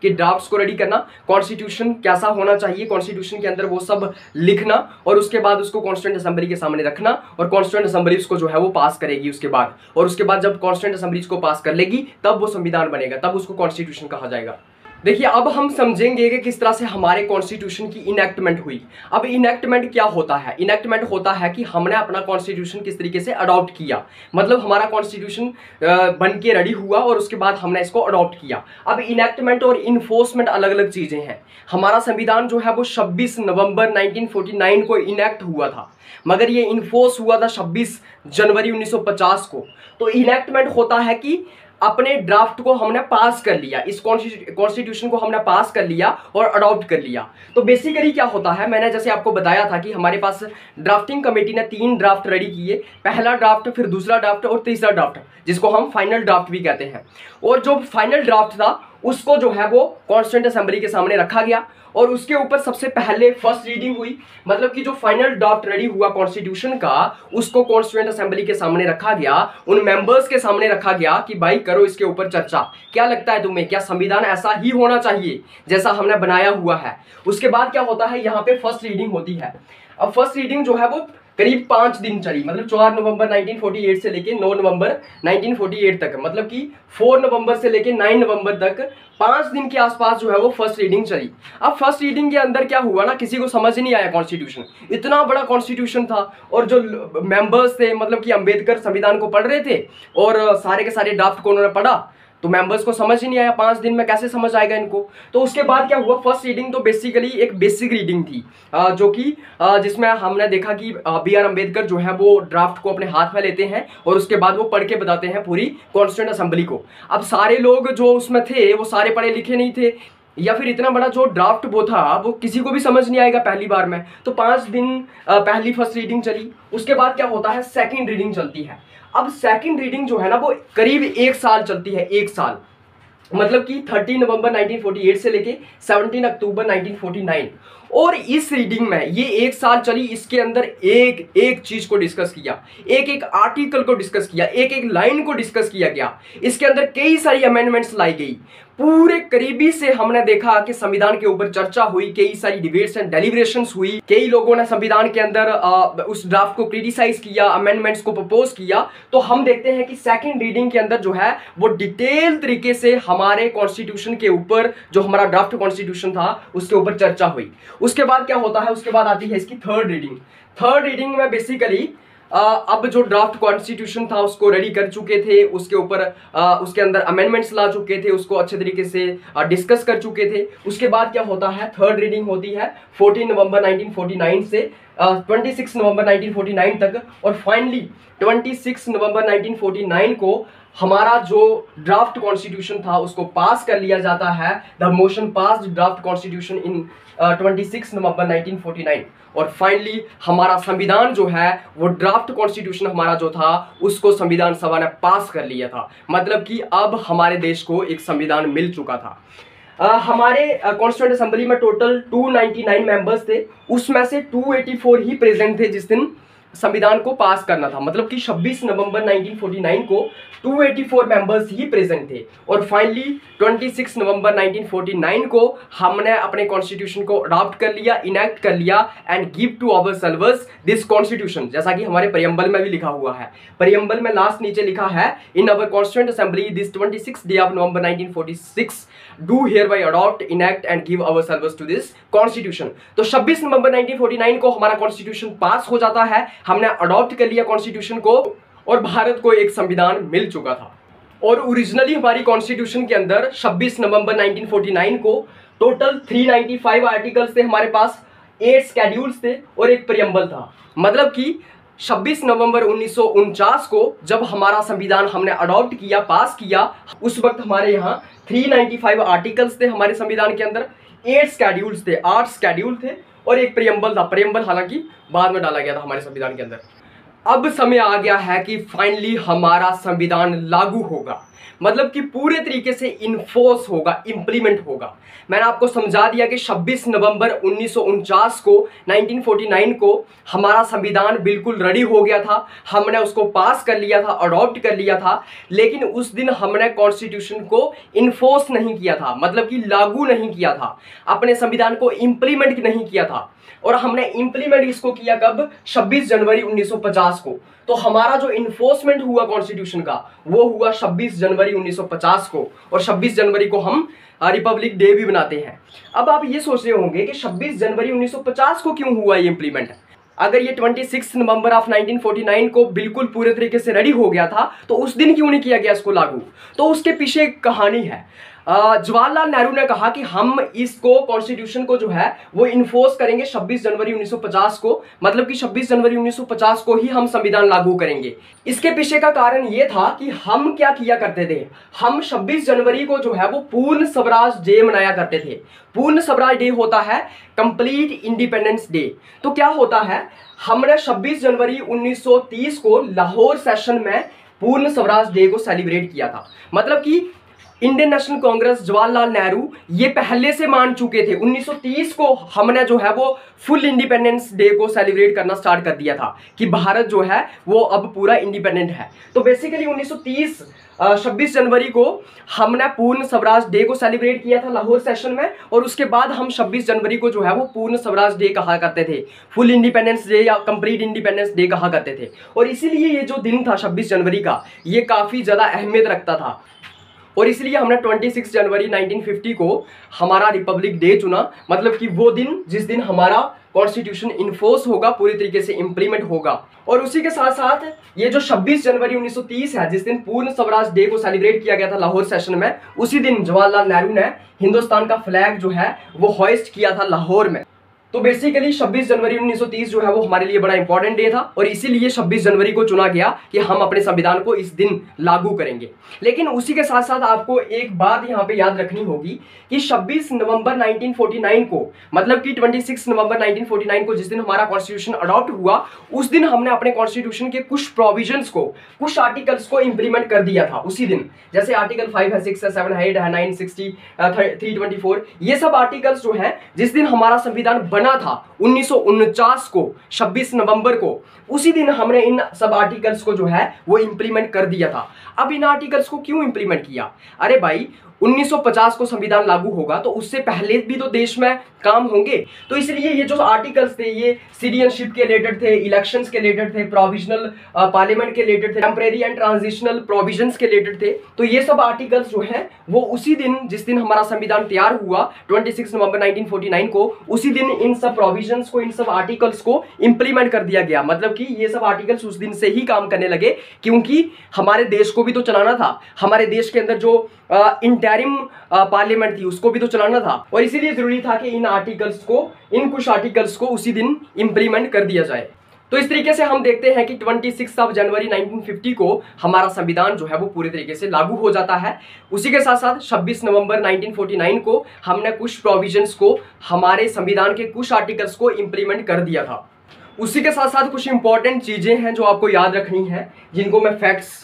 Speaker 1: ड्राफ्ट्स को रेडी करना, कॉन्स्टिट्यूशन कैसा होना चाहिए कॉन्स्टिट्यूशन के अंदर वो सब लिखना, और उसके बाद उसको कॉन्स्टिट्यूएंट असेंबली के सामने रखना, और कॉन्स्टिट्यूएंट असेंबली उसको जो है वो पास करेगी उसके बाद, और उसके बाद जब कॉन्स्टिट्यूएंट असेंबली को पास कर लेगी तब वो संविधान बनेगा, तब उसको कॉन्स्टिट्यूशन कहा जाएगा। देखिए अब हम समझेंगे कि किस तरह से हमारे कॉन्स्टिट्यूशन की इनैक्टमेंट हुई। अब इनैक्टमेंट क्या होता है? इनैक्टमेंट होता है कि हमने अपना कॉन्स्टिट्यूशन किस तरीके से अडॉप्ट किया, मतलब हमारा कॉन्स्टिट्यूशन बन के रेडी हुआ और उसके बाद हमने इसको अडॉप्ट किया। अब इनैक्टमेंट और इन्फोर्समेंट अलग अलग चीजें हैं। हमारा संविधान जो है वो 26 नवंबर 1949 को इनैक्ट हुआ था, मगर ये इन्फोर्स हुआ था 26 जनवरी 1950 को। तो इनैक्टमेंट होता है कि अपने ड्राफ्ट को हमने पास कर लिया, इस कॉन्स्टिट्यूशन को हमने पास कर लिया और अडॉप्ट कर लिया। तो बेसिकली क्या होता है, मैंने जैसे आपको बताया था कि हमारे पास ड्राफ्टिंग कमेटी ने 3 ड्राफ्ट रेडी किए, पहला ड्राफ्ट, फिर दूसरा ड्राफ्ट और तीसरा ड्राफ्ट, जिसको हम फाइनल ड्राफ्ट भी कहते हैं। और जो फाइनल ड्राफ्ट था उसको जो है वो कॉन्स्टिट्यूएंट असेंबली के सामने रखा गया, और उसके ऊपर सबसे पहले फर्स्ट रीडिंग हुई, मतलब कि जो फाइनल ड्राफ्ट रेडी हुआ कॉन्स्टिट्यूशन का उसको कॉन्स्टिट्यूएंट असेंबली के सामने रखा गया, उन मेंबर्स के सामने रखा गया कि भाई करो इसके ऊपर चर्चा, क्या लगता है तुम्हें, क्या संविधान ऐसा ही होना चाहिए जैसा हमने बनाया हुआ है। उसके बाद क्या होता है, यहाँ पे फर्स्ट रीडिंग होती है। अब फर्स्ट रीडिंग जो है वो करीब 5 दिन चली, मतलब 4 नवंबर 1948 से लेके 9 नवंबर 1948 तक, मतलब कि 4 नवंबर से लेके 9 नवंबर तक 5 दिन के आसपास जो है वो फर्स्ट रीडिंग चली। अब फर्स्ट रीडिंग के अंदर क्या हुआ ना, किसी को समझ नहीं आया कॉन्स्टिट्यूशन, इतना बड़ा कॉन्स्टिट्यूशन था, और जो मेंबर्स थे, मतलब कि अंबेडकर संविधान को पढ़ रहे थे और सारे के सारे ड्राफ्ट को उन्होंने पढ़ा, तो मेंबर्स को समझ ही नहीं आया, 5 दिन में कैसे समझ आएगा इनको। तो उसके बाद क्या हुआ, फर्स्ट रीडिंग तो बेसिकली एक बेसिक रीडिंग थी, जो कि जिसमें हमने देखा कि BR अम्बेडकर जो है वो ड्राफ्ट को अपने हाथ में लेते हैं और उसके बाद वो पढ़ के बताते हैं पूरी कॉन्स्टिट्यूएंट असेंबली को। अब सारे लोग जो उसमें थे वो सारे पढ़े लिखे नहीं थे, या फिर इतना बड़ा जो ड्राफ्ट वो था वो किसी को भी समझ नहीं आएगा पहली बार में। तो 5 दिन पहली फर्स्ट रीडिंग चली। उसके बाद क्या होता है, सेकंड रीडिंग चलती है। अब सेकंड रीडिंग जो है ना वो करीब 1 साल चलती है, 1 साल, मतलब कि 30 नवंबर 1948 से लेके 17 अक्टूबर 1949। और इस रीडिंग में ये 1 साल चली, इसके अंदर एक एक चीज को डिस्कस किया, एक एक आर्टिकल को डिस्कस किया, एक एक लाइन को डिस्कस किया गया। इसके अंदर कई सारी अमेंडमेंट्स लाई गई, पूरे करीबी से हमने देखा कि संविधान के ऊपर चर्चा हुई, कई सारी डिबेट्स एंड डेलिब्रेशंस हुई, कई लोगों ने संविधान के अंदर उस ड्राफ्ट को क्रिटिसाइज किया, अमेंडमेंट्स को प्रपोज किया। तो हम देखते हैं कि सेकंड रीडिंग के अंदर जो है वो डिटेल तरीके से हमारे कॉन्स्टिट्यूशन के ऊपर, जो हमारा ड्राफ्ट कॉन्स्टिट्यूशन था उसके ऊपर चर्चा हुई। उसके बाद क्या होता है, उसके बाद आती है इसकी थर्ड रीडिंग। थर्ड रीडिंग में बेसिकली अब जो ड्राफ्ट कॉन्स्टिट्यूशन था उसको रेडी कर चुके थे, उसके ऊपर उसके अंदर अमेंडमेंट्स ला चुके थे, उसको अच्छे तरीके से डिस्कस कर चुके थे। उसके बाद क्या होता है, थर्ड रीडिंग होती है 14 नवंबर 1949 से 26 नवंबर 1949 तक, और फाइनली 26 नवंबर 1949 को हमारा जो ड्राफ्ट कॉन्स्टिट्यूशन था उसको पास कर लिया जाता है। The motion passed draft constitution in 26 November 1949। और फाइनली हमारा संविधान जो है वो ड्राफ्ट कॉन्स्टिट्यूशन हमारा जो था उसको संविधान सभा ने पास कर लिया था, मतलब कि अब हमारे देश को एक संविधान मिल चुका था। हमारे कॉन्स्टिट्यूएंट असेंबली में टोटल 299 मेंबर्स थे, उसमें से 284 ही प्रेजेंट थे जिस दिन संविधान को पास करना था, मतलब कि 26 नवंबर 1949 को 284 मेंबर्स ही प्रेजेंट थे। और फाइनली 26 नवंबर 1949 को हमने अपने कॉन्स्टिट्यूशन को अडॉप्ट कर लिया, इनैक्ट कर लिया, and give to ourselves this constitution, जैसा कि हमारे प्रियम्बल में भी लिखा हुआ है। प्रियम्बल में लास्ट नीचे लिखा है, in our constituent assembly this 26th day of November 1946 do hereby adopt, enact and give our service to this constitution। तो 26 नवंबर 1949 को हमारा कॉन्स्टिट्यूशन पास हो जाता है, हमने अडॉप्ट कर लिया कॉन्स्टिट्यूशन को, और भारत को एक संविधान मिल चुका था। और ओरिजिनली हमारी कॉन्स्टिट्यूशन के अंदर 26 नवंबर 1949 को टोटल 395 आर्टिकल्स थे हमारे पास, 8 स्केड्यूल्स थे और एक प्रियम्बल था। मतलब कि 26 नवंबर 1949 को जब हमारा संविधान हमने अडॉप्ट किया, पास किया, उस वक्त हमारे यहाँ 395 आर्टिकल्स थे हमारे संविधान के अंदर, 8 स्केड्यूल्स थे, 8 स्केड्यूल थे और एक प्रियम्बल था। प्रियम्बल हालांकि बाद में डाला गया था हमारे संविधान के अंदर। अब समय आ गया है कि फाइनली हमारा संविधान लागू होगा। मतलब कि पूरे तरीके से इन्फोर्स होगा, इंप्लीमेंट होगा। मैंने आपको समझा दिया कि 26 नवंबर 1949 को 1949 को हमारा संविधान बिल्कुल रेडी हो गया था, हमने उसको पास कर लिया था, अडॉप्ट कर लिया था, लेकिन उस दिन हमने कॉन्स्टिट्यूशन को इन्फोर्स नहीं किया था, मतलब कि लागू नहीं किया था, अपने संविधान को इंप्लीमेंट नहीं किया था। और हमने इंप्लीमेंट इसको किया कब? 26 जनवरी 1950 को। तो हमारा जो इन्फोर्समेंट हुआ कॉन्स्टिट्यूशन का वो हुआ 26 जनवरी 1950 को, और 26 जनवरी को हम रिपब्लिक डे भी बनाते हैं। अब आप ये सोच रहे होंगे कि 26 जनवरी 1950 को क्यों हुआ ये इंप्लीमेंट? अगर ये 26 नवंबर ऑफ 1949 को बिल्कुल पूरे तरीके से रेडी हो गया था तो उस दिन क्यों नहीं किया गया इसको लागू? तो उसके पीछे एक कहानी है। जवाहरलाल नेहरू ने कहा कि हम इसको कॉन्स्टिट्यूशन को जो है वो इन्फोर्स करेंगे 26 जनवरी 1950 को, मतलब कि 26 जनवरी 1950 को ही हम संविधान लागू करेंगे। इसके पीछे का कारण ये था कि हम क्या किया करते थे, हम 26 जनवरी को जो है वो पूर्ण स्वराज डे मनाया करते थे। पूर्ण स्वराज डे होता है कंप्लीट इंडिपेंडेंस डे। तो क्या होता है, हमने 26 जनवरी 1930 को लाहौर सेशन में पूर्ण स्वराज डे को सेलिब्रेट किया था। मतलब कि Indian National Congress, Jawaharlal Nehru ये पहले से मान चुके थे। 1930 को हमने जो है वो फुल इंडिपेंडेंस डे को सेलिब्रेट करना स्टार्ट कर दिया था कि भारत जो है वो अब पूरा इंडिपेंडेंट है। तो बेसिकली 1930 26 जनवरी को हमने पूर्ण स्वराज डे को सेलिब्रेट किया था लाहौर सेशन में, और उसके बाद हम 26 जनवरी को जो है वो पूर्ण स्वराज डे कहा करते थे, फुल इंडिपेंडेंस डे या कंप्लीट इंडिपेंडेंस डे कहा करते थे। और इसीलिए ये जो दिन था 26 जनवरी का, ये काफ़ी ज़्यादा अहमियत रखता था, और इसलिए हमने 26 जनवरी 1950 को हमारा रिपब्लिक डे चुना। मतलब कि वो दिन जिस दिन हमारा कॉन्स्टिट्यूशन इन्फोर्स होगा, पूरी तरीके से इंप्लीमेंट होगा। और उसी के साथ साथ ये जो 26 जनवरी 1930 है, जिस दिन पूर्ण स्वराज डे को सेलिब्रेट किया गया था लाहौर सेशन में, उसी दिन जवाहरलाल नेहरू ने हिंदुस्तान का फ्लैग जो है वो होइस्ट किया था लाहौर में। तो बेसिकली 26 जनवरी 1930 जो है वो हमारे लिए बड़ा इंपॉर्टेंट डे था, और इसीलिए 26 जनवरी को चुना गया कि हम अपने संविधान को इस दिन लागू करेंगे। लेकिन उसी के साथ साथ आपको एक बात यहाँ पे याद रखनी होगी कि 26 नवंबर 1949 को, मतलब कि 26 नवंबर 1949 को जिस दिन हमारा कॉन्स्टिट्यूशन अडॉप्ट हुआ, उस दिन हमने अपने कॉन्स्टिट्यूशन के कुछ प्रोविजंस को, कुछ आर्टिकल्स को इंप्लीमेंट कर दिया था उसी दिन। जैसे आर्टिकल 5 है, 6 है, 7 है, 8 है, 9, 60, 324, ये सब आर्टिकल्स जो है जिस दिन हमारा संविधान बना था 1949 को 26 नवंबर को, उसी दिन हमने इन सब आर्टिकल्स को जो है वो इंप्लीमेंट कर दिया था। अब इन आर्टिकल्स को क्यों इंप्लीमेंट किया? अरे भाई 1950 को संविधान लागू होगा तो उससे पहले भी तो देश में काम होंगे, तो इसलिए ये जो आर्टिकल्स थे ये सिटीजनशिप के रिलेटेड थे, इलेक्शंस के रिलेटेड थे, प्रोविजनल पार्लियामेंट के रिलेटेड थे, टेम्परेरी एंड ट्रांजिशनल प्रोविजंस के रिलेटेड थे। तो ये सब आर्टिकल्स जो है वो उसी दिन जिस दिन हमारा संविधान तैयार हुआ 26 नवंबर 1949 को, उसी दिन इन सब प्रोविजंस को, इन सब आर्टिकल्स को इंप्लीमेंट कर दिया गया। मतलब कि ये सब आर्टिकल्स उस दिन से ही काम करने लगे, क्योंकि हमारे देश को भी तो चलाना था, हमारे देश के अंदर जो इंटरिम पार्लियामेंट थी उसको भी तो चलाना था, और इसीलिए जरूरी था कि इन आर्टिकल्स को, इन कुछ आर्टिकल्स को उसी दिन इंप्लीमेंट कर दिया जाए। तो इस तरीके से हम देखते हैं कि 26 जनवरी 1950 को हमारा संविधान जो है वो पूरे तरीके से लागू हो जाता है। उसी के साथ साथ 26 नवंबर 1949 को हमने कुछ प्रोविजंस को, हमारे संविधान के कुछ आर्टिकल्स को इंप्लीमेंट कर दिया था। उसी के साथ साथ कुछ इंपॉर्टेंट चीजें हैं जो आपको याद रखनी है, जिनको मैं फैक्ट्स,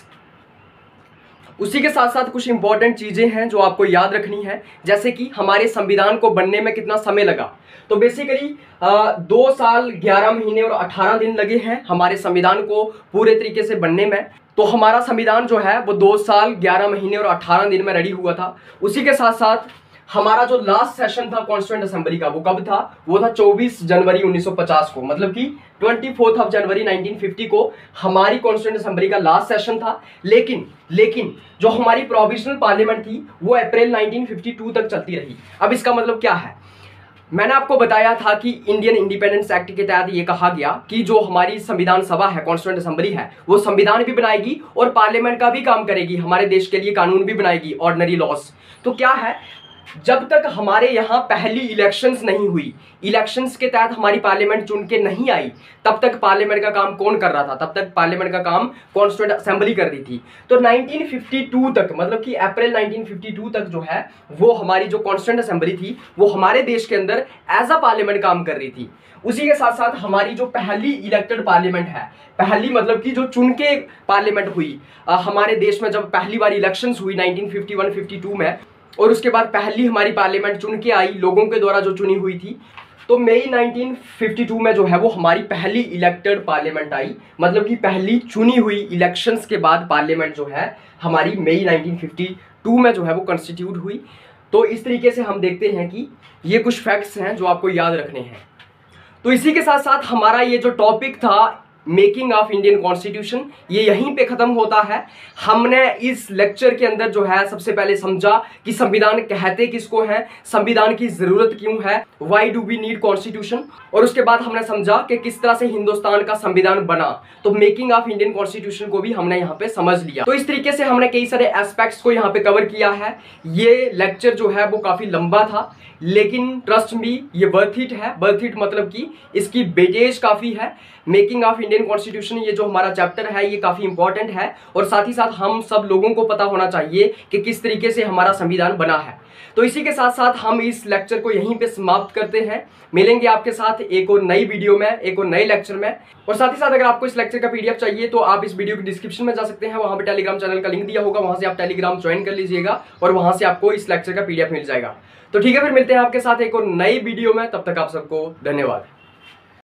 Speaker 1: उसी के साथ साथ कुछ इंपॉर्टेंट चीजें हैं जो आपको याद रखनी है, जैसे कि हमारे संविधान को बनने में कितना समय लगा। तो बेसिकली 2 साल 11 महीने और 18 दिन लगे हैं हमारे संविधान को पूरे तरीके से बनने में। तो हमारा संविधान जो है वो 2 साल 11 महीने और 18 दिन में रेडी हुआ था। उसी के साथ साथ हमारा जो लास्ट सेशन था कॉन्स्टिट्यूएंट असेंबली का, वो कब था? वो था 24 जनवरी 1950 को, मतलब कि 24 जनवरी 1950 को हमारी कॉन्स्टिट्यूएंट असेंबली का लास्ट सेशन था। लेकिन जो हमारी प्रोविजनल पार्लियामेंट थी वो अप्रैल 1952 तक चलती रही। अब इसका मतलब क्या है? मैंने आपको बताया था कि इंडियन इंडिपेंडेंस एक्ट के तहत ये कहा गया कि जो हमारी संविधान सभा है, कॉन्स्टिट्यूएंट असेंबली है, वो संविधान भी बनाएगी और पार्लियामेंट का भी काम करेगी, हमारे देश के लिए कानून भी बनाएगी, ऑर्डिनरी लॉस। तो क्या है, जब तक हमारे यहाँ पहली इलेक्शंस नहीं हुई, इलेक्शंस के तहत हमारी पार्लियामेंट चुन के नहीं आई, तब तक पार्लियामेंट का काम कौन कर रहा था? तब तक पार्लियामेंट का काम कॉन्स्टिट्यूएंट असेंबली कर रही थी। तो 1952 तक, मतलब कि अप्रैल 1952 तक जो है वो हमारी जो कॉन्स्टिट्यूएंट असेंबली थी वो हमारे देश के अंदर एज अ पार्लियामेंट काम कर रही थी। उसी के साथ साथ हमारी जो पहली इलेक्टेड पार्लियामेंट है, पहली मतलब कि जो चुन के पार्लियामेंट हुई हमारे देश में, जब पहली बार इलेक्शंस हुई 1951-52 में, और उसके बाद पहली हमारी पार्लियामेंट चुन के आई, लोगों के द्वारा जो चुनी हुई थी, तो मई 1952 में जो है वो हमारी पहली इलेक्टेड पार्लियामेंट आई। मतलब कि पहली चुनी हुई इलेक्शंस के बाद पार्लियामेंट जो है हमारी मई 1952 में जो है वो कंस्टिट्यूट हुई। तो इस तरीके से हम देखते हैं कि ये कुछ फैक्ट्स हैं जो आपको याद रखने हैं। तो इसी के साथ साथ हमारा ये जो टॉपिक था मेकिंग ऑफ इंडियन कॉन्स्टिट्यूशन, ये यहीं पे खत्म होता है। हमने इस लेक्चर के अंदर जो है सबसे पहले समझा कि संविधान कहते किसको है, संविधान की जरूरत क्यों है, why do we need constitution, और उसके बाद हमने समझा कि किस तरह से हिंदुस्तान का संविधान बना। तो मेकिंग ऑफ इंडियन कॉन्स्टिट्यूशन को भी हमने यहाँ पे समझ लिया। तो इस तरीके से हमने कई सारे एस्पेक्ट्स को यहाँ पे कवर किया है। ये लेक्चर जो है वो काफी लंबा था, लेकिन ट्रस्ट मी ये वर्थ इट है। वर्थ इट मतलब कि इसकी वेटेज काफी है। मेकिंग ऑफ इंडियन कॉन्स्टिट्यूशन ये जो हमारा चैप्टर है ये काफी इंपॉर्टेंट है, और साथ ही साथ हम सब लोगों को पता होना चाहिए कि किस तरीके से हमारा संविधान बना है। तो इसी के साथ साथ हम इस लेक्चर को यहीं पे समाप्त करते हैं। मिलेंगे आपके साथ एक और नई वीडियो में, एक और नए लेक्चर में। और साथ ही साथ अगर आपको इस लेक्चर का पीडीएफ चाहिए तो आप इस वीडियो के डिस्क्रिप्शन में जा सकते हैं, वहां पे टेलीग्राम चैनल का लिंक दिया होगा, वहां से आप टेलीग्राम ज्वाइन कर लीजिएगा और वहां से आपको इस लेक्चर का पीडीएफ मिल जाएगा। तो ठीक है, फिर मिलते हैं आपके साथ एक और नई वीडियो में। तब तक आप सबको धन्यवाद।